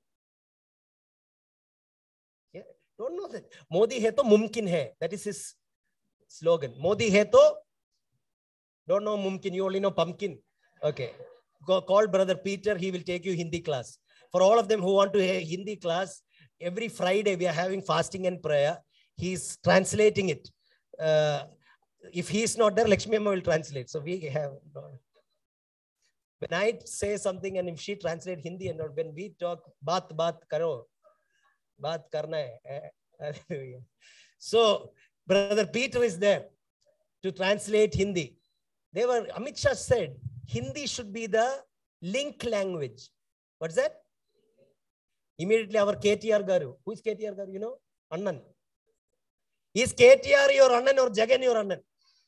Yeah, don't know that. Modi hai to mumkin hai. That is his slogan. Modi hai to. Don't know mumkin. You only know pumpkin. Okay. Call Brother Peter. He will take you Hindi class. For all of them who want to hear Hindi class, every Friday we are having fasting and prayer. He's translating it. If he's not there, Lakshmi Amma will translate. So we have. When I say something and if she translates Hindi and when we talk, baat karo, baat karna hai. So Brother Peter is there to translate Hindi. Amit Shah said, Hindi should be the link language. What's that? Immediately our KTR Garu. Who is KTR Garu? You know? Annan. Is KTR your Annan or Jagan your Annan?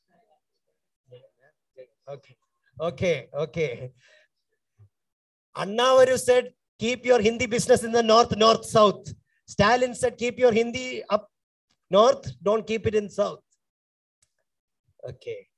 Okay. Annavaru said, keep your Hindi business in the north, south. Stalin said, keep your Hindi up north, don't keep it in south. Okay.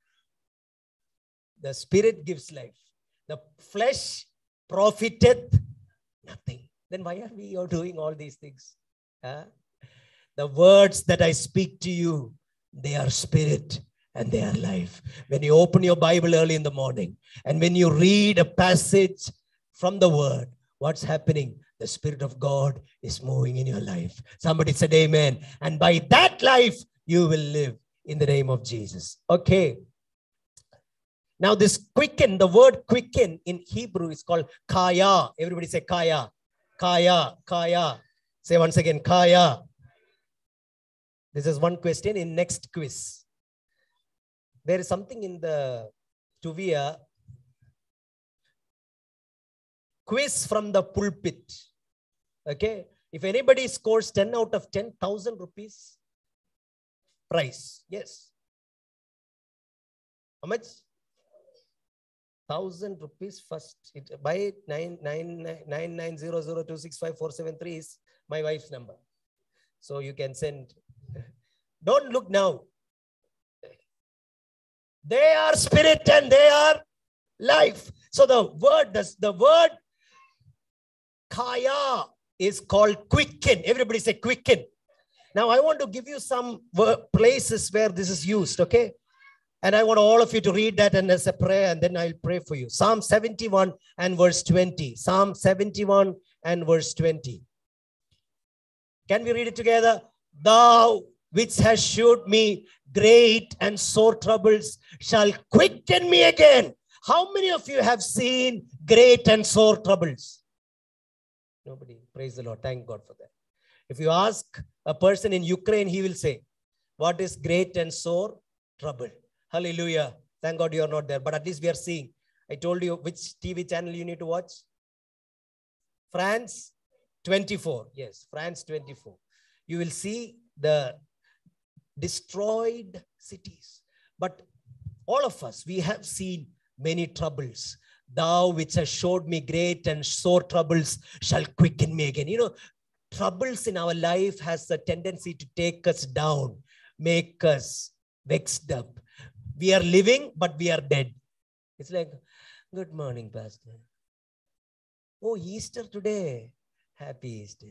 The Spirit gives life. The flesh profiteth nothing. Then why are we all doing all these things? Huh? The words that I speak to you, they are spirit and they are life. When you open your Bible early in the morning and when you read a passage from the word, what's happening? The Spirit of God is moving in your life. Somebody said amen. And by that life, you will live in the name of Jesus. Okay. Now this quicken, the word quicken in Hebrew is called kaya. Everybody say kaya. Kaya, kaya. Say once again, kaya. This is one question in next quiz. There is something in the Tuvia quiz from the pulpit. Okay. If anybody scores 10 out of 10,000 rupees prize. Yes. How much? 1,000 rupees first. Buy it 990026547 is my wife's number. So you can send. Don't look now. They are spirit and they are life. So the word kaya is called quicken. Everybody say quicken. Now I want to give you some places where this is used, okay? And I want all of you to read that and as a prayer, and then I'll pray for you. Psalm 71 and verse 20. Psalm 71 and verse 20. Can we read it together? Thou which has showed me great and sore troubles shall quicken me again. How many of you have seen great and sore troubles? Nobody. Praise the Lord. Thank God for that. If you ask a person in Ukraine, he will say, what is great and sore trouble? Hallelujah. Thank God you are not there. But at least we are seeing. I told you which TV channel you need to watch. France 24. Yes, France 24. You will see the destroyed cities. But all of us, we have seen many troubles. Thou which has showed me great and sore troubles shall quicken me again. You know, troubles in our life has a tendency to take us down, make us vexed up. We are living, but we are dead. It's like, good morning, Pastor. Oh, Easter today. Happy Easter.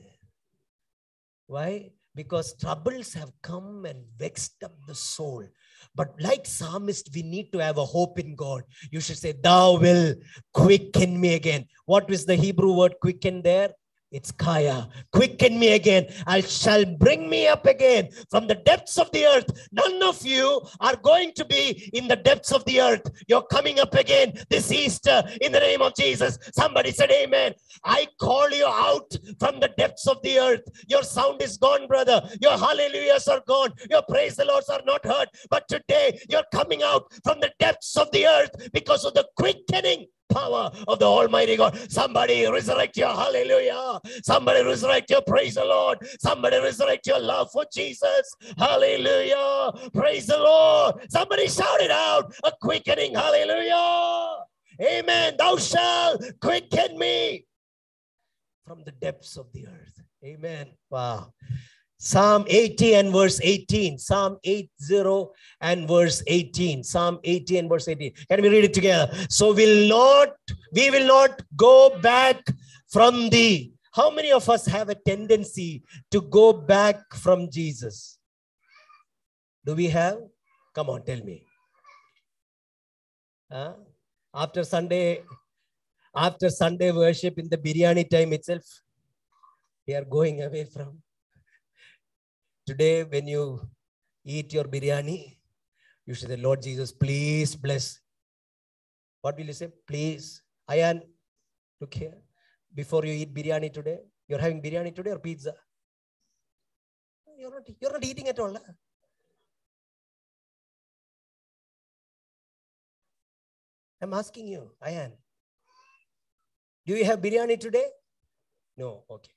Why? Because troubles have come and vexed up the soul. But like psalmist, we need to have a hope in God. You should say, thou will quicken me again. What is the Hebrew word quicken there? It's kaya. Quicken me again. I shall bring me up again from the depths of the earth. None of you are going to be in the depths of the earth. You're coming up again this Easter in the name of Jesus. Somebody said amen. I call you out from the depths of the earth. Your sound is gone, brother. Your hallelujahs are gone. Your praise the Lords are not heard. But today you're coming out from the depths of the earth because of the quickening power of the Almighty God. Somebody resurrect your hallelujah. Somebody resurrect your praise the Lord. Somebody resurrect your love for Jesus. Hallelujah. Praise the Lord. Somebody shout it out. A quickening. Hallelujah. Amen. Thou shalt quicken me from the depths of the earth. Amen. Wow. Psalm 80 and verse 18. Psalm 80 and verse 18. Psalm 80 and verse 18. Can we read it together? So we will not go back from thee. How many of us have a tendency to go back from Jesus? Do we have? Come on, tell me. After Sunday worship in the biryani time itself, we are going away from. Today, when you eat your biryani, you should say, Lord Jesus, please bless. What will you say? Please. Ayan, look here. Before you eat biryani today, you're having biryani today or pizza? You're not eating at all. Huh? I'm asking you, Ayan. Do you have biryani today? No. Okay.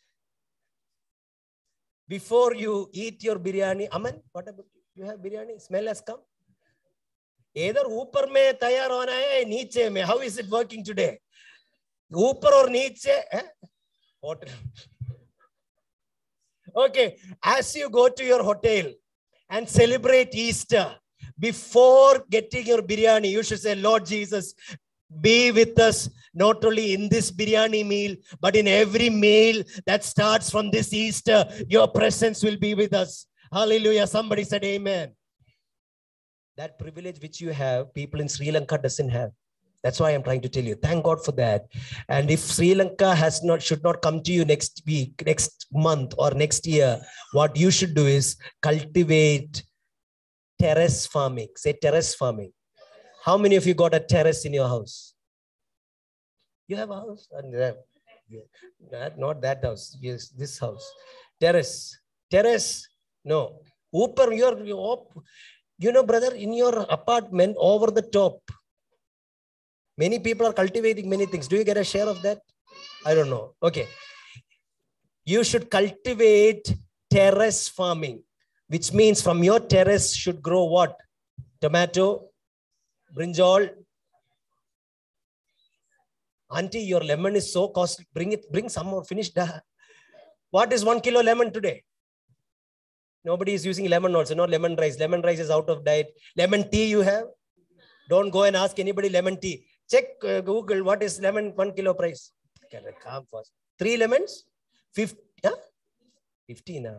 Before you eat your biryani, Aman, what about you? You have biryani? Smell has come? Either upar mein tayar hona hai, niche mein. How is it working today? Upar or niche? Hotel. Okay. As you go to your hotel and celebrate Easter, before getting your biryani, you should say, Lord Jesus, be with us not only in this biryani meal, but in every meal that starts from this Easter. Your presence will be with us. Hallelujah. Somebody said amen. That privilege which you have, people in Sri Lanka doesn't have. That's why I'm trying to tell you. Thank God for that. And if Sri Lanka should not come to you next week, next month, or next year, what you should do is cultivate terrace farming. Say terrace farming. How many of you got a terrace in your house? You have a house? Not that house. Yes, this house. Terrace. Terrace. No. Upar, you know, brother, in your apartment, over the top, many people are cultivating many things. Do you get a share of that? I don't know. Okay. You should cultivate terrace farming, which means from your terrace should grow what? Tomato, brinjal, Auntie, your lemon is so costly. Bring some more. Finish that. What is 1 kilo lemon today? Nobody is using lemon also. No lemon rice. Lemon rice is out of diet. Lemon tea you have? Don't go and ask anybody lemon tea. Check Google. What is lemon 1 kilo price? Calm first. 3 lemons? 50. Huh? 15.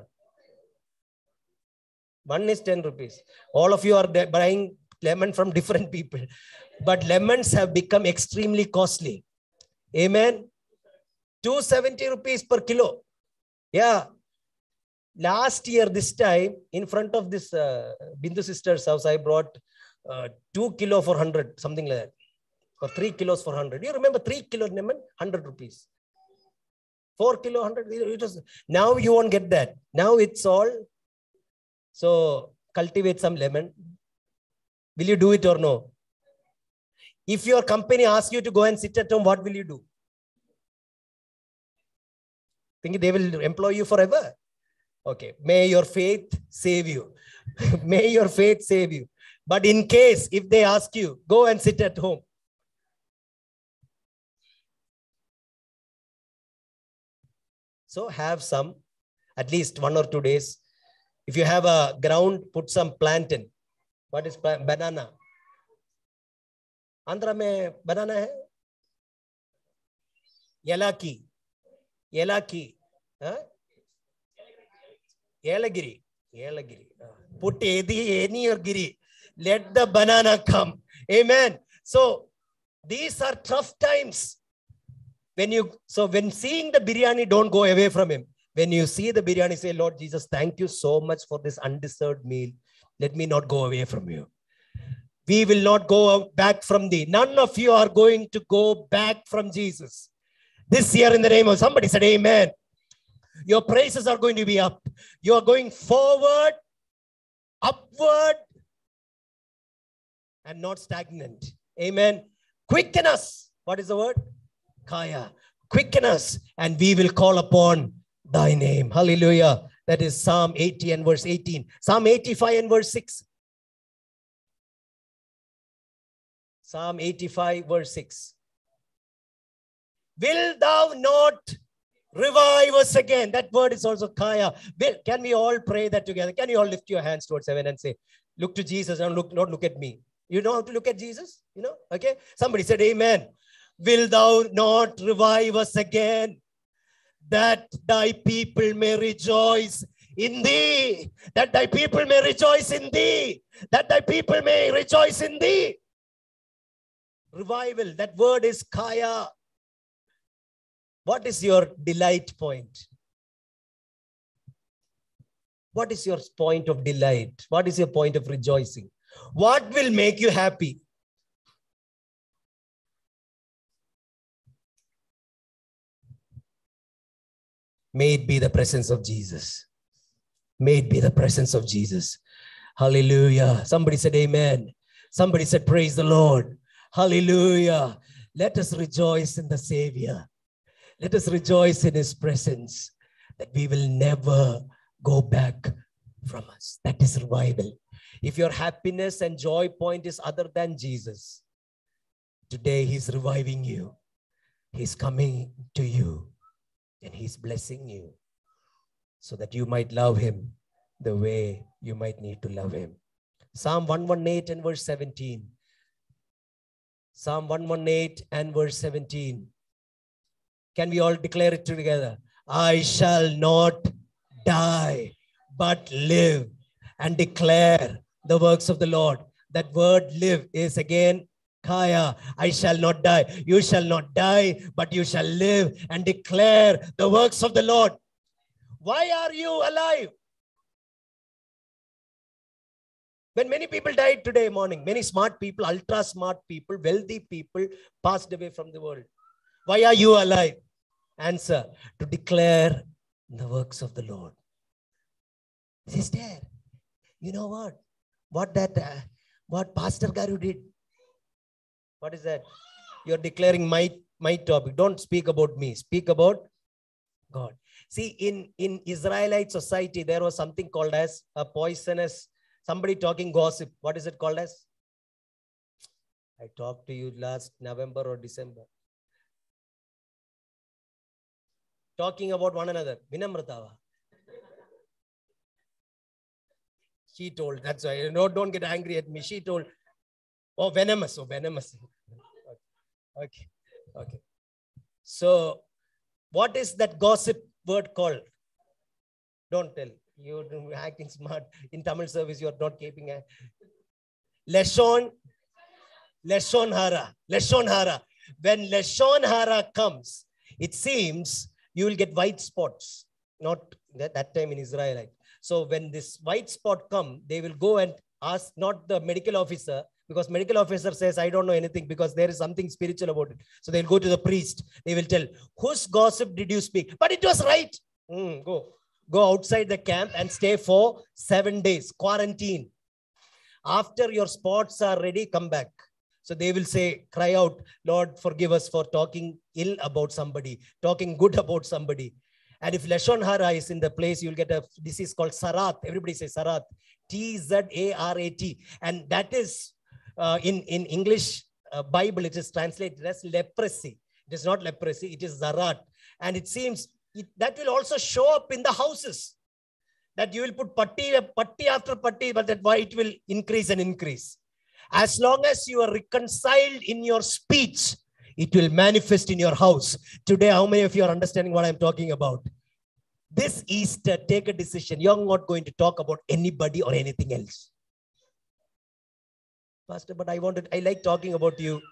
One is 10 rupees. All of you are buying lemon from different people. But lemons have become extremely costly. Amen. 270 rupees per kilo. Yeah. Last year, this time, in front of this Bindu sister's house, I brought 2 kilo for 100, something like that. Or 3 kilos for 100. You remember 3 kilo lemon? 100 rupees. 4 kilo, 100. It was, now you won't get that. Now it's all. So cultivate some lemon. Will you do it or no? If your company asks you to go and sit at home, what will you do? Think they will employ you forever? Okay. May your faith save you. May your faith save you. But in case, if they ask you, go and sit at home. So have some, at least 1 or 2 days. If you have a ground, put some plantain. What is banana? Andhra mein banana hai? Yelaki. Yelaki. Huh? Yelagiri. Yelagiri. Put any or giri. Let the banana come. Amen. So these are tough times. When seeing the biryani, don't go away from him. When you see the biryani, say, Lord Jesus, thank you so much for this undeserved meal. Let me not go away from you. We will not go back from thee. None of you are going to go back from Jesus. This year in the name of somebody said, amen. Your praises are going to be up. You are going forward, upward, and not stagnant. Amen. Quicken us. What is the word? Kaya. Quicken us, and we will call upon thy name. Hallelujah. That is Psalm 80 and verse 18. Psalm 85 and verse 6. Psalm 85 verse 6. Will thou not revive us again? That word is also Kaya. Can we all pray that together? Can you all lift your hands towards heaven and say, look to Jesus and not look at me. You know how to look at Jesus? You know? Okay. Somebody said, amen. Will thou not revive us again, that thy people may rejoice in thee, that thy people may rejoice in thee, that thy people may rejoice in thee. Revival, that word is Kaya. What is your delight point? What is your point of delight? What is your point of rejoicing? What will make you happy? May it be the presence of Jesus. May it be the presence of Jesus. Hallelujah. Somebody said amen. Somebody said praise the Lord. Hallelujah. Let us rejoice in the Savior. Let us rejoice in his presence, that we will never go back from us. That is revival. If your happiness and joy point is other than Jesus, today he's reviving you. He's coming to you and he's blessing you so that you might love him the way you might need to love him. Psalm 118 and verse 17. Psalm 118 and verse 17. Can we all declare it together? I shall not die, but live and declare the works of the Lord. That word live is again Kaya. I shall not die. You shall not die, but you shall live and declare the works of the Lord. Why are you alive? When many people died today morning, many smart people, ultra smart people, wealthy people passed away from the world. Why are you alive? Answer, to declare the works of the Lord. Sister, you know what? What Pastor Garu did? What is that? You're declaring my topic. Don't speak about me. Speak about God. See, in Israelite society, there was something called as a poisonous, somebody talking gossip. What is it called as? I talked to you last November or December. talking about one another. Vinamratava. She told, that's why, don't get angry at me. She told, oh, venomous. Oh, venomous. Okay. Okay. So, what is that gossip word called? Don't tell. You're acting smart. In Tamil service, you're not keeping a Lashon Hara. Lashon Hara. When Lashon Hara comes, it seems you will get white spots. Not that time in Israel. So when this white spot come, they will go and ask not the medical officer, because medical officer says, I don't know anything, because there is something spiritual about it. So they'll go to the priest. They will tell, whose gossip did you speak? But it was right. Go outside the camp and stay for 7 days. Quarantine. After your spots are ready, come back. So they will say, cry out, Lord, forgive us for talking ill about somebody, talking good about somebody. And if Lashon Hara is in the place, you'll get a disease called Sarat. Everybody say Sarat. T-Z-A-R-A-T. And that is, in English Bible, it is translated as leprosy. It is not leprosy, it is Zarat. And it seems that will also show up in the houses. That you will put patti after patti, but that it will increase and increase. As long as you are reconciled in your speech, it will manifest in your house. Today, how many of you are understanding what I'm talking about? This Easter, take a decision. You're not going to talk about anybody or anything else. Pastor, but I like talking about you.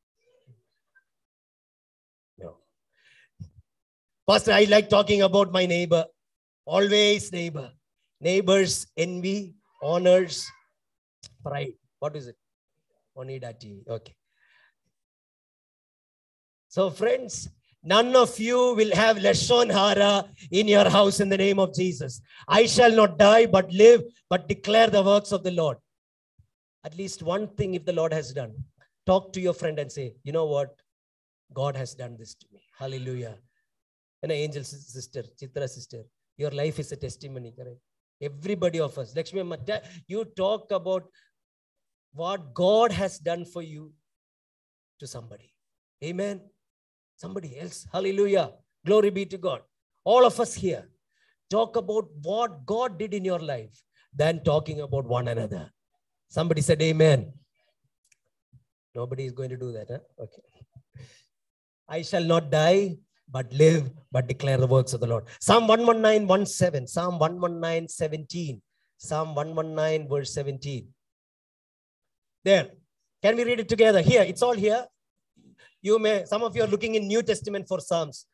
No. Pastor, I like talking about my neighbor. Always neighbor. Neighbors, envy, honors, pride. What is it? Onidati. Okay. So friends, none of you will have Lashon Hara in your house in the name of Jesus. I shall not die but live, but declare the works of the Lord. At least one thing if the Lord has done. Talk to your friend and say, you know what? God has done this to me. Hallelujah. And an angel sister, Chitra sister, your life is a testimony, correct? Everybody of us. Lakshmi, you talk about what God has done for you to somebody. Amen. Somebody else. Hallelujah. Glory be to God. All of us here talk about what God did in your life than talking about one another. Somebody said amen. Nobody is going to do that. Huh? Okay. I shall not die, but live, but declare the works of the Lord. Psalm 119:17. Psalm 119:17. Psalm 119 verse 17. There. Can we read it together? Here. It's all here. Some of you are looking in New Testament for Psalms.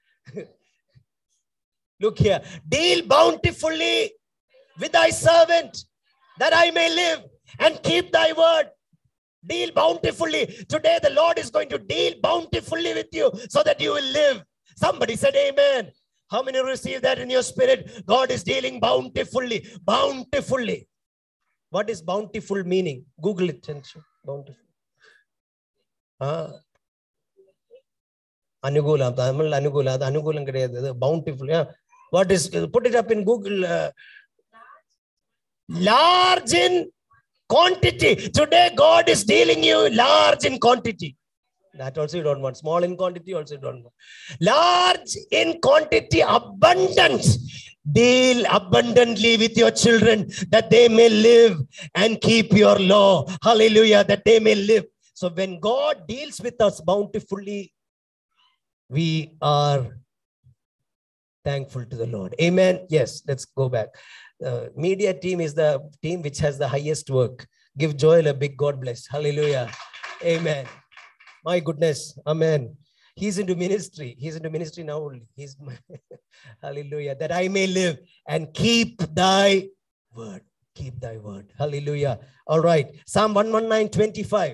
Look here. Deal bountifully with thy servant, that I may live and keep thy word. Deal bountifully. Today the Lord is going to deal bountifully with you so that you will live. Somebody said amen. How many receive that in your spirit? God is dealing bountifully. Bountifully. What is bountiful meaning? Google it. Bountiful. Anugula. Tamil anugula. Anugulam kediyadhu. Bountiful. Yeah. What is? Put it up in Google. Large in quantity. Today God is dealing you large in quantity. That also you don't want. Small in quantity also you don't want. Large in quantity, abundance. Deal abundantly with your children that they may live and keep your law. Hallelujah. That they may live. So when God deals with us bountifully, we are thankful to the Lord. Amen. Yes, let's go back. Media team is the team which has the highest work. Give Joel a big God bless. Hallelujah. Amen. My goodness. Amen. He's into ministry. He's into ministry now only. Hallelujah. That I may live and keep thy word. Keep thy word. Hallelujah. All right. Psalm 119:25.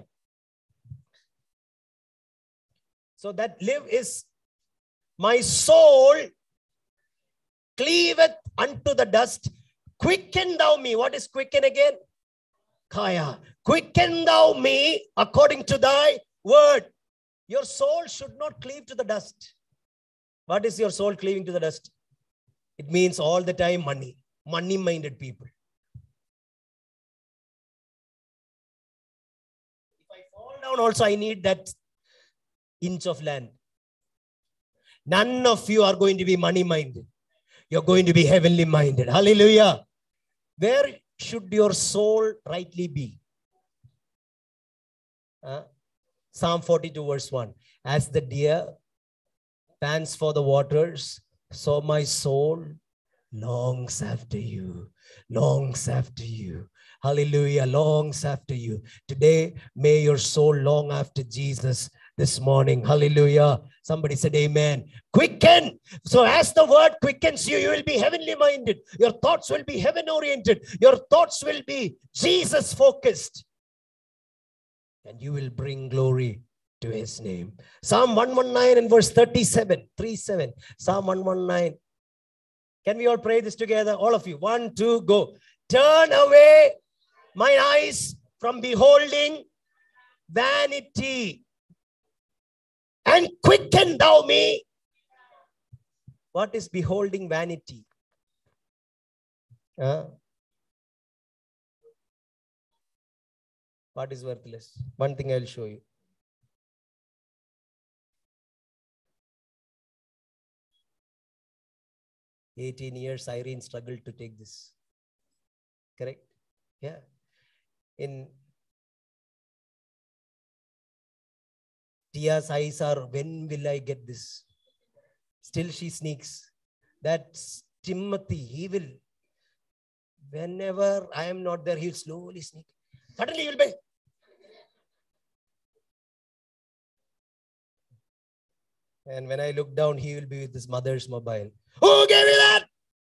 So that live is my soul cleaveth unto the dust. Quicken thou me. What is quicken again? Kaya. Quicken thou me according to thy word. Your soul should not cleave to the dust. What is your soul cleaving to the dust? It means all the time money. Money-minded people. If I fall down also, I need that inch of land. None of you are going to be money-minded. You're going to be heavenly minded. Hallelujah. Where should your soul rightly be? Psalm 42 verse 1. As the deer pants for the waters, so my soul longs after you. Longs after you. Hallelujah. Longs after you. Today, may your soul long after Jesus this morning. Hallelujah. Somebody said amen. Quicken. So as the word quickens you, you will be heavenly minded. Your thoughts will be heaven oriented. Your thoughts will be Jesus focused. And you will bring glory to his name. Psalm 119 and verse 37. 37. Psalm 119. Can we all pray this together? All of you. 1, 2, go. Turn away my eyes from beholding vanity, and quicken thou me. What is beholding vanity? What is worthless? One thing I will show you. "18 years, Irene struggled to take this." Correct? Yeah. In Tia's eyes are, when will I get this? Still she sneaks. That's Timothy. He will, whenever I am not there, he'll slowly sneak. Suddenly he will be. And when I look down, he will be with his mother's mobile. Who gave me that?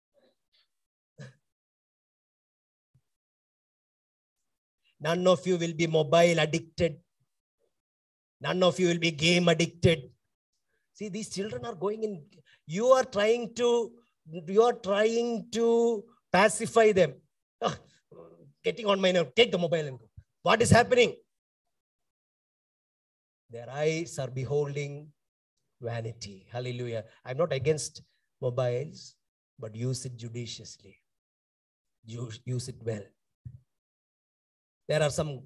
None of you will be mobile addicted. None of you will be game addicted. See, these children are going in. You are trying to pacify them. Getting on my nerve. Take the mobile and go. What is happening? Their eyes are beholding vanity. Hallelujah. I'm not against mobiles, but use it judiciously. Use it well. There are some.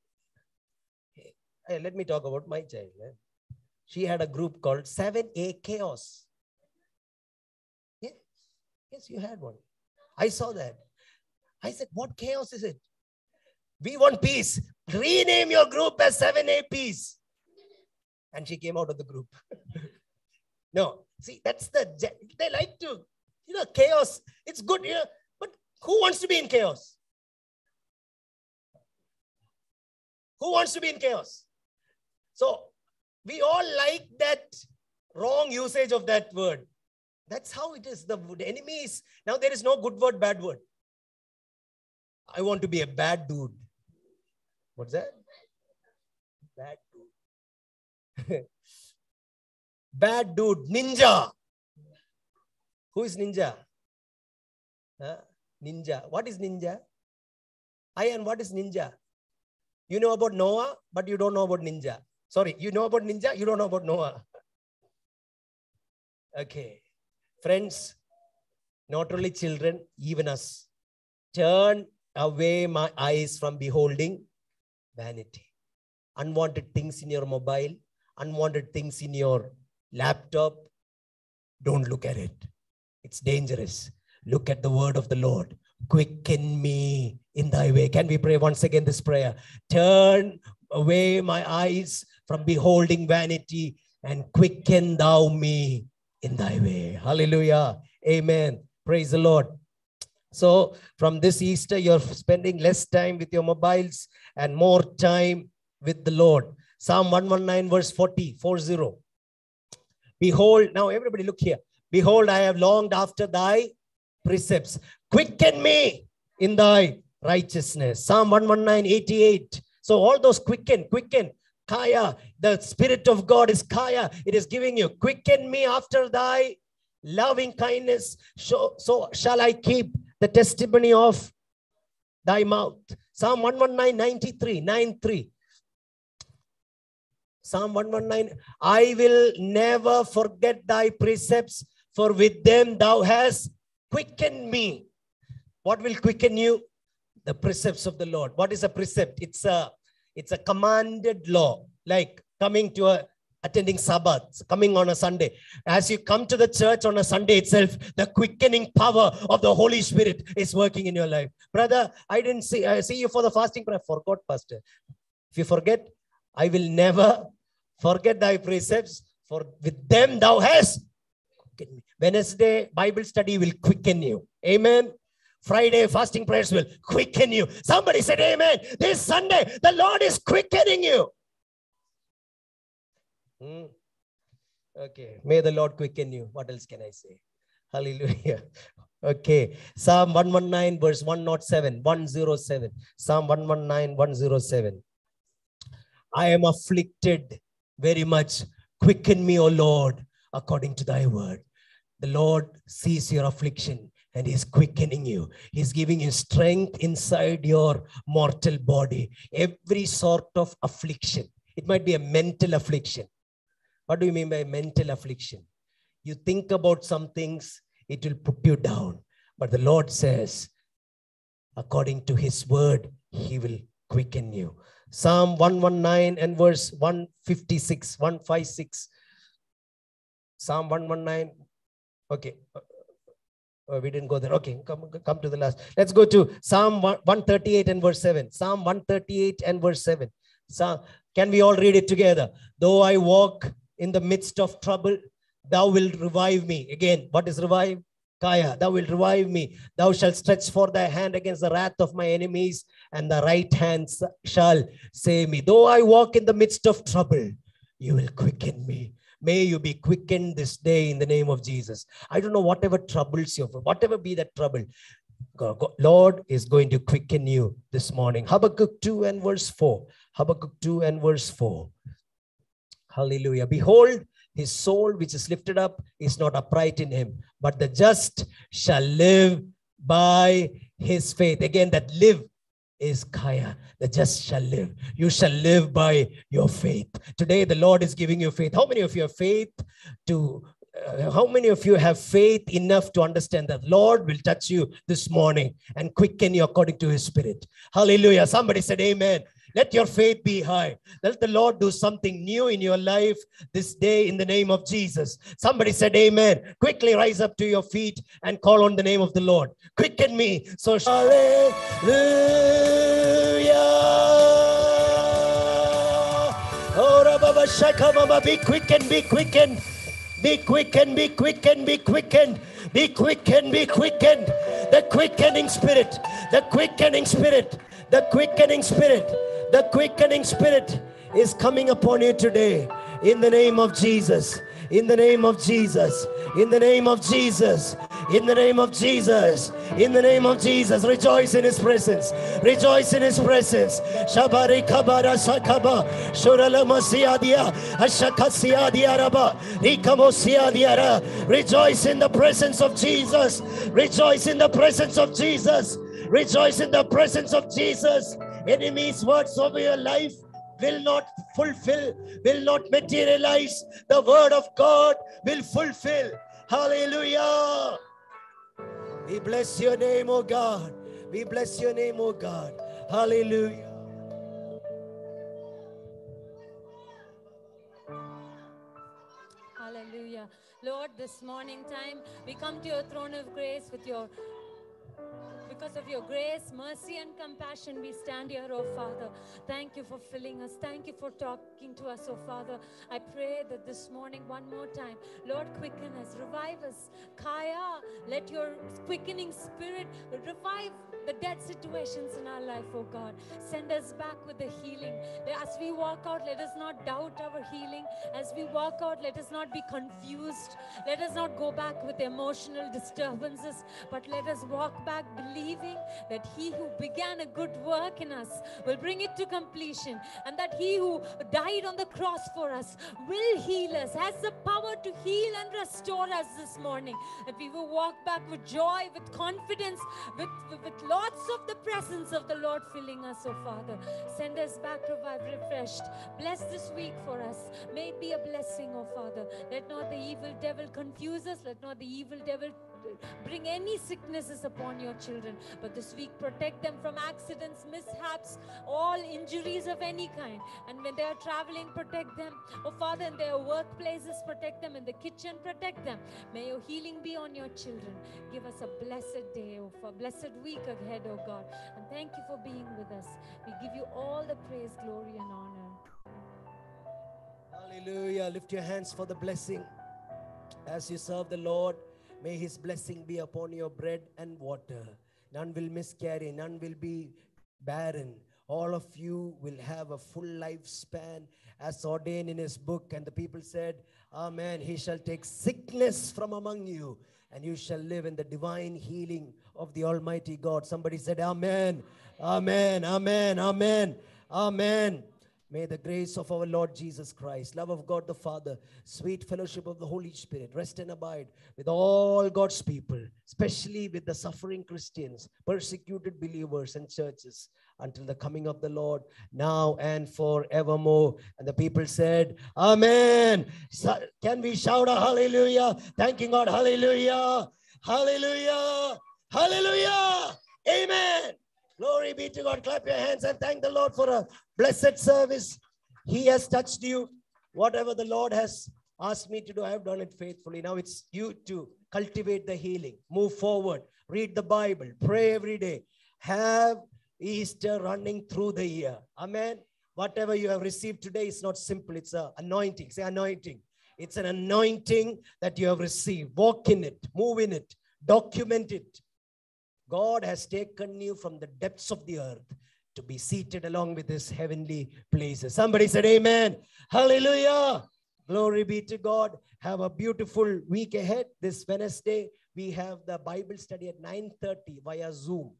Hey, let me talk about my child. She had a group called 7A Chaos. Yeah. Yes, you had one. I saw that. I said, what chaos is it? We want peace. Rename your group as 7A Peace. And she came out of the group. No, see, that's they like to, chaos. It's good, but who wants to be in chaos? Who wants to be in chaos? So we all like that wrong usage of that word. That's how it is. The enemy is, now there is no good word, bad word. I want to be a bad dude. What's that? Bad dude. Bad dude. Ninja. Who is ninja? Ninja. What is ninja? And what is ninja? You know about Noah, but you don't know about ninja. Sorry, you know about ninja, you don't know about Noah. Okay. Friends, not only children, even us. Turn away my eyes from beholding vanity. Unwanted things in your mobile, unwanted things in your laptop. Don't look at it. It's dangerous. Look at the word of the Lord. Quicken me in thy way. Can we pray once again this prayer? Turn away my eyes from beholding vanity and quicken thou me in thy way. Hallelujah. Amen. Praise the Lord. So from this Easter, you're spending less time with your mobiles and more time with the Lord. Psalm 119 verse 40. Behold, now everybody look here. Behold, I have longed after thy precepts. Quicken me in thy righteousness. Psalm 119:88. So all those quicken. Kaya, the Spirit of God is Kaya. It is giving you, quicken me after thy loving kindness. So shall I keep the testimony of thy mouth. Psalm 119:93. Psalm 119. I will never forget thy precepts, for with them thou hast quickened me. What will quicken you? The precepts of the Lord. What is a precept? It's a commanded law, like coming to a attending Sabbath, coming on a Sunday. As you come to the church on a Sunday itself, the quickening power of the Holy Spirit is working in your life. Brother, I didn't see you for the fasting prayer. I forgot, Pastor. If you forget, I will never forget thy precepts, for with them thou hast quickened me. Wednesday Bible study will quicken you. Amen. Friday fasting prayers will quicken you. Somebody said amen. This Sunday, the Lord is quickening you. Okay. May the Lord quicken you. What else can I say? Hallelujah. Okay. Psalm 119 verse 107. 107. Psalm 119, 107. I am afflicted very much. Quicken me, O Lord, according to thy word. The Lord sees your affliction and He's quickening you. He's giving you strength inside your mortal body. Every sort of affliction. It might be a mental affliction. What do you mean by mental affliction? You think about some things, it will put you down. But the Lord says, according to His word, He will quicken you. Psalm 119 and verse 156, 156. Psalm 119. Okay. We didn't go there. Okay, come to the last. Let's go to Psalm 138 and verse 7. Psalm 138 and verse 7. Can we all read it together? Though I walk in the midst of trouble, thou wilt revive me. Again, what is revive? Kaya, thou wilt revive me. Thou shalt stretch forth thy hand against the wrath of my enemies, and the right hand shall save me. Though I walk in the midst of trouble, you will quicken me. May you be quickened this day in the name of Jesus. I don't know whatever troubles you, whatever be that trouble, Lord is going to quicken you this morning. Habakkuk 2 and verse 4. Habakkuk 2 and verse 4. Hallelujah. Behold, his soul which is lifted up is not upright in him, but the just shall live by his faith. Again, that live is Kaya. The just shall live. You shall live by your faith. Today, the Lord is giving you faith. How many of you have faith to how many of you have faith enough to understand that Lord will touch you this morning and quicken you according to his spirit? Hallelujah. Somebody said amen. Let your faith be high. Let the Lord do something new in your life this day in the name of Jesus. Somebody said amen. Quickly rise up to your feet and call on the name of the Lord. Quicken me. So hallelujah. Oh, be quickened, be quickened. Be quickened, be quickened, be quickened. Be quickened, be quickened. The quickening spirit, the quickening spirit, the quickening spirit, the quickening spirit is coming upon you today. In the name of Jesus. In the name of Jesus. In the name of Jesus. In the name of Jesus. In the name of Jesus. Rejoice in his presence. Rejoice in his presence. Shabari kabara sakaba. Shurala masiadia. Ashakasiadia raba. Rikamosiadiara. Rejoice in the presence of Jesus. Rejoice in the presence of Jesus. Rejoice in the presence of Jesus. Enemies' words over your life will not fulfill, will not materialize. The word of God will fulfill. Hallelujah. We bless your name, O God. We bless your name, O God. Hallelujah. Hallelujah. Lord, this morning time, we come to your throne of grace with your because of your grace, mercy, and compassion, we stand here, oh Father. Thank you for filling us. Thank you for talking to us, oh Father. I pray that this morning, one more time, Lord, quicken us, revive us. Kaya, let your quickening spirit revive the dead situations in our life, oh God. Send us back with the healing. As we walk out, let us not doubt our healing. As we walk out, let us not be confused. Let us not go back with emotional disturbances, but let us walk back believing that he who began a good work in us will bring it to completion, and that he who died on the cross for us will heal us, has the power to heal and restore us this morning. That we will walk back with joy, with confidence, with Lots of the presence of the Lord filling us, oh Father. Send us back revived, refreshed. Bless this week for us. May it be a blessing, oh Father. Let not the evil devil confuse us. Let not the evil devil bring any sicknesses upon your children. But this week, protect them from accidents, mishaps, all injuries of any kind. And when they are traveling, protect them. Oh Father, in their workplaces, protect them. In the kitchen, protect them. May your healing be on your children. Give us a blessed day, oh, for blessed week ahead, oh God. And thank you for being with us. We give you all the praise, glory, and honor. Hallelujah. Lift your hands for the blessing. As you serve the Lord, may His blessing be upon your bread and water. None will miscarry, none will be barren. All of you will have a full lifespan as ordained in His book. And the people said, Amen. He shall take sickness from among you, and you shall live in the divine healing of the Almighty God. Somebody said, Amen, Amen, Amen, Amen, Amen. May the grace of our Lord Jesus Christ, love of God the Father, sweet fellowship of the Holy Spirit, rest and abide with all God's people, especially with the suffering Christians, persecuted believers and churches, until the coming of the Lord, now and forevermore. And the people said, Amen. Can we shout a hallelujah? Thanking God, hallelujah, hallelujah, hallelujah, amen. Glory be to God. Clap your hands and thank the Lord for a blessed service. He has touched you. Whatever the Lord has asked me to do, I have done it faithfully. Now it's you to cultivate the healing. Move forward. Read the Bible. Pray every day. Have Easter running through the year. Amen. Whatever you have received today is not simple. It's an anointing. Say anointing. It's an anointing that you have received. Walk in it. Move in it. Document it. God has taken you from the depths of the earth to be seated along with His heavenly places. Somebody said amen. Hallelujah. Glory be to God. Have a beautiful week ahead. This Wednesday, we have the Bible study at 9:30 via Zoom.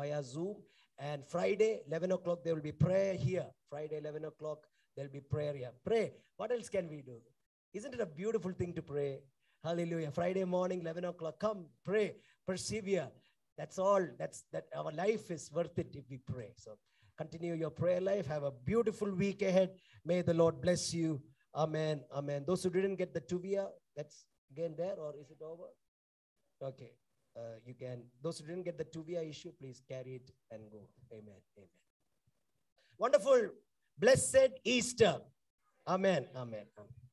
And Friday, 11 o'clock, there will be prayer here. Friday, 11 o'clock, there will be prayer here. Pray. What else can we do? Isn't it a beautiful thing to pray? Hallelujah. Friday morning, 11 o'clock, come, pray, persevere. That's all. That our life is worth it if we pray. So continue your prayer life. Have a beautiful week ahead. May the Lord bless you. Amen. Amen. Those who didn't get the tuvia, that's again there, or is it over? Okay. You can. Those who didn't get the tuvia issue, please carry it and go. Amen. Amen. Wonderful. Blessed Easter. Amen. Amen. Amen.